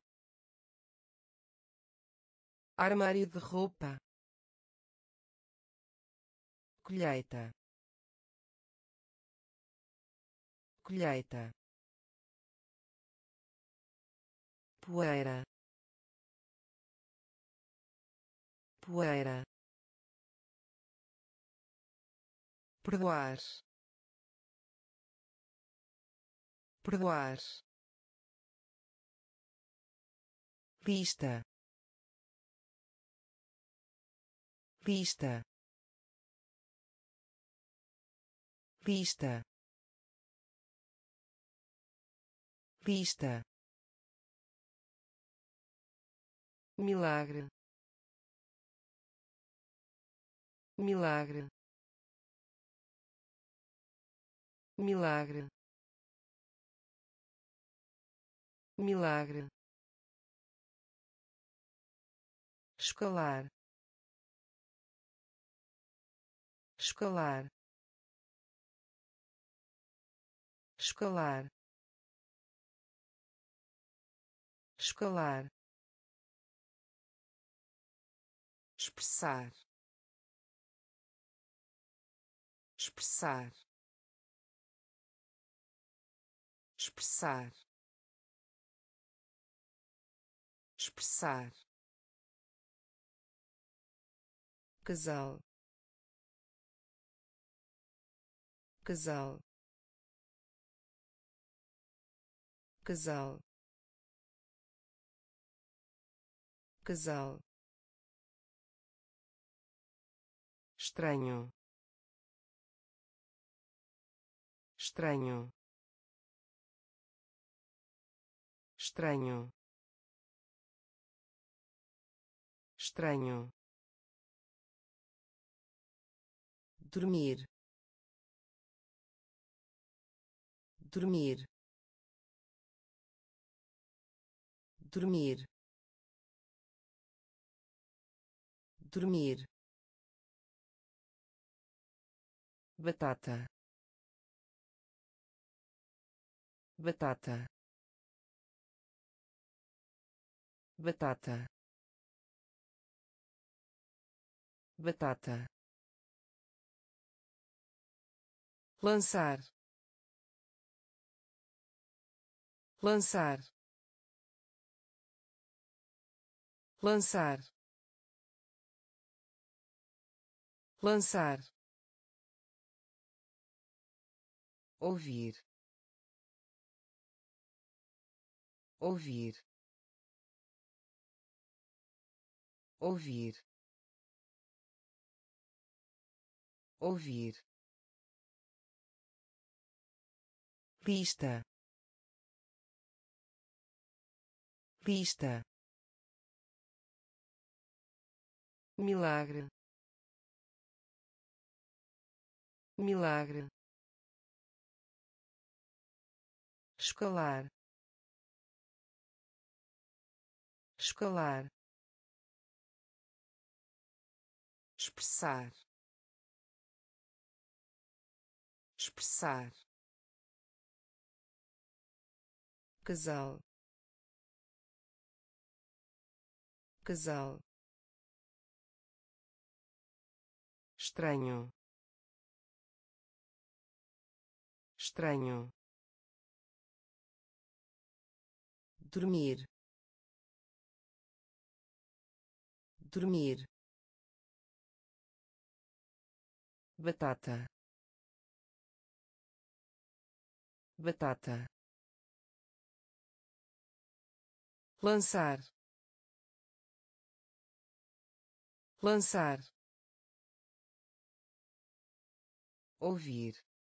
armário de roupa, colheita, colheita, poeira, poeira, perdoar, perdoar, pista, pista, pista, pista, milagre, milagre, milagre, milagre, escalar, escalar, escalar, escalar, expressar, expressar, expressar, expressar, casal, casal, casal, casal, estranho, estranho, estranho, estranho, dormir, dormir, dormir, dormir, batata, batata, batata, batata, lançar, lançar, lançar, lançar, ouvir, ouvir, ouvir, ouvir, pista, pista, milagre, milagre, escalar, escalar, expressar, expressar, casal, casal, estranho, estranho, dormir, dormir, batata, batata, lançar, lançar, ouvir,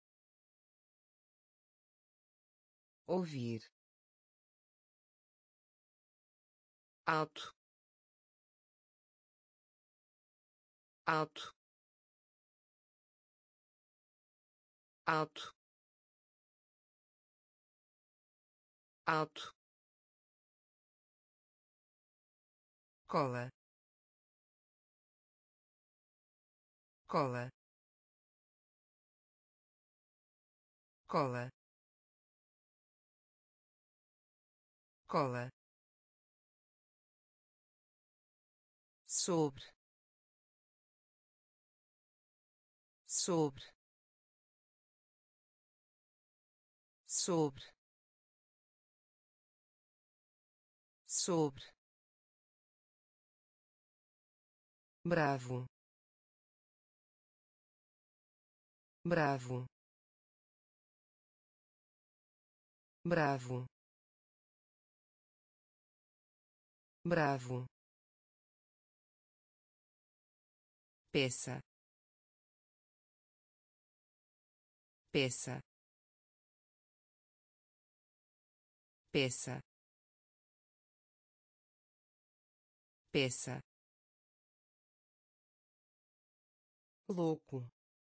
ouvir, alto, alto, alto, alto, cola, cola, cola, cola, sobre, sobre, sobre, sobre, bravo, bravo, bravo, bravo, peça, peça, peça, peça, louco,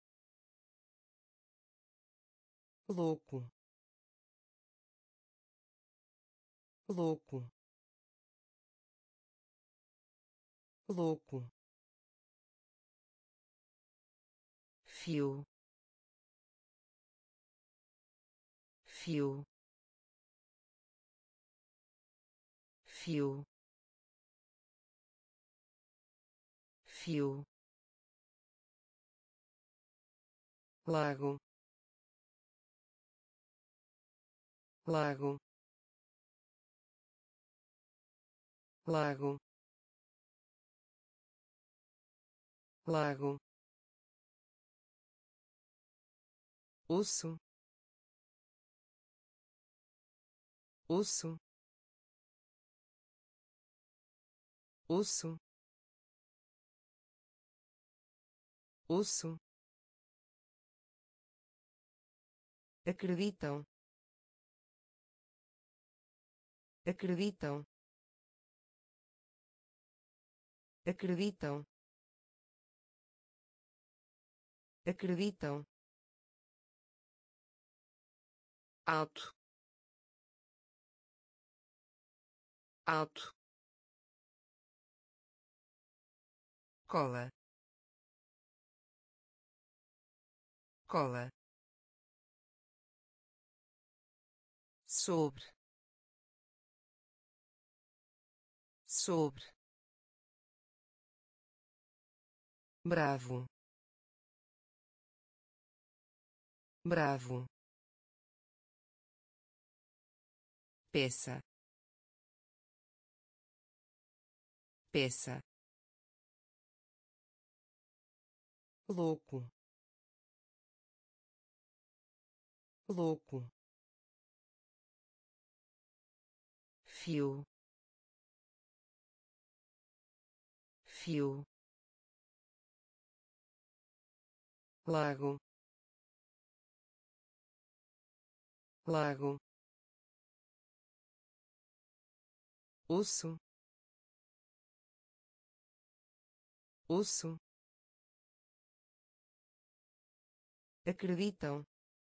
louco, louco, louco, fio, fio, fio, fio, lago, lago, lago, lago, osso, osso, osso, osso, acreditam, acreditam, acreditam, acreditam, alto, alto, cola, cola, sobre, sobre, bravo, bravo, peça, peça, louco, louco, fio, fio, lago, lago, osso, osso, acreditam,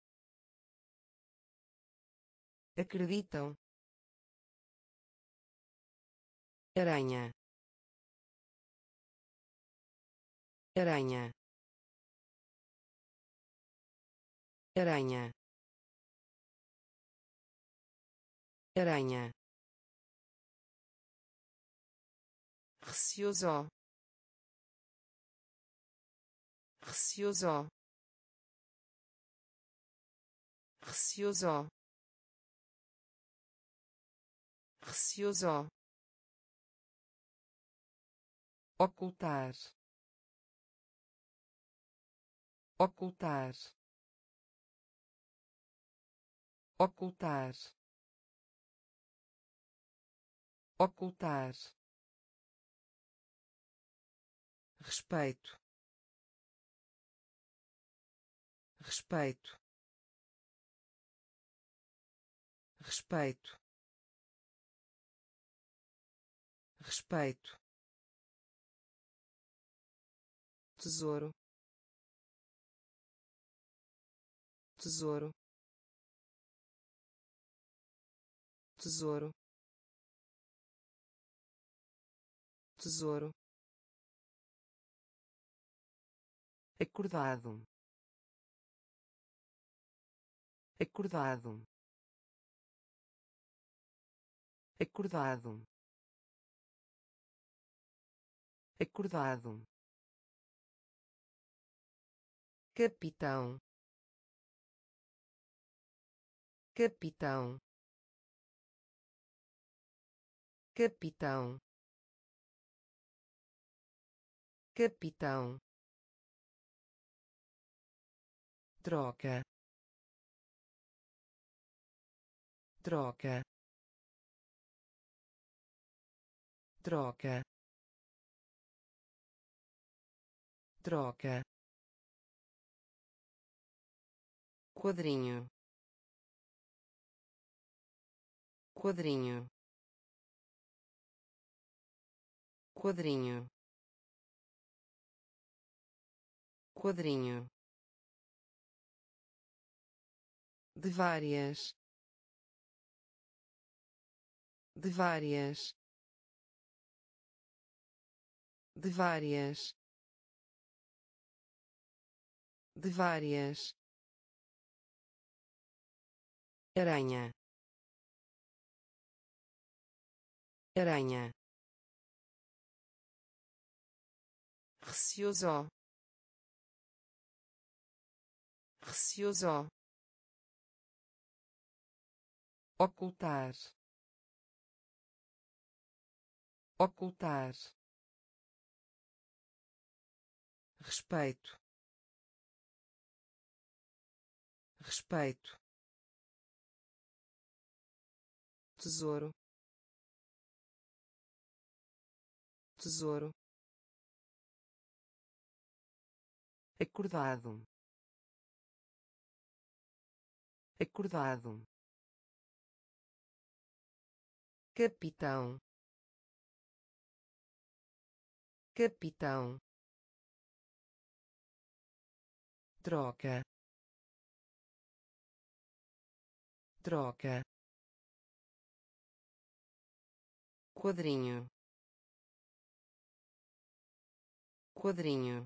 acreditam, aranha, aranha, aranha, aranha, receoso, receoso, receoso, receoso, ocultar, ocultar, ocultar, ocultar, respeito, respeito, respeito, respeito, tesouro, tesouro, tesouro, tesouro, acordado, acordado, acordado, acordado, capitão, capitão, capitão, capitão, troca, troca, troca, troca, quadrinho, quadrinho, quadrinho, quadrinho, de várias, de várias, de várias, de várias, aranha, aranha, receoso, receoso, ocultar, ocultar, respeito, respeito, tesouro, tesouro, acordado, acordado, capitão, capitão, troca, troca, quadrinho, quadrinho,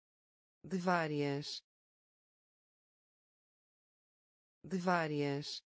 de várias, de várias,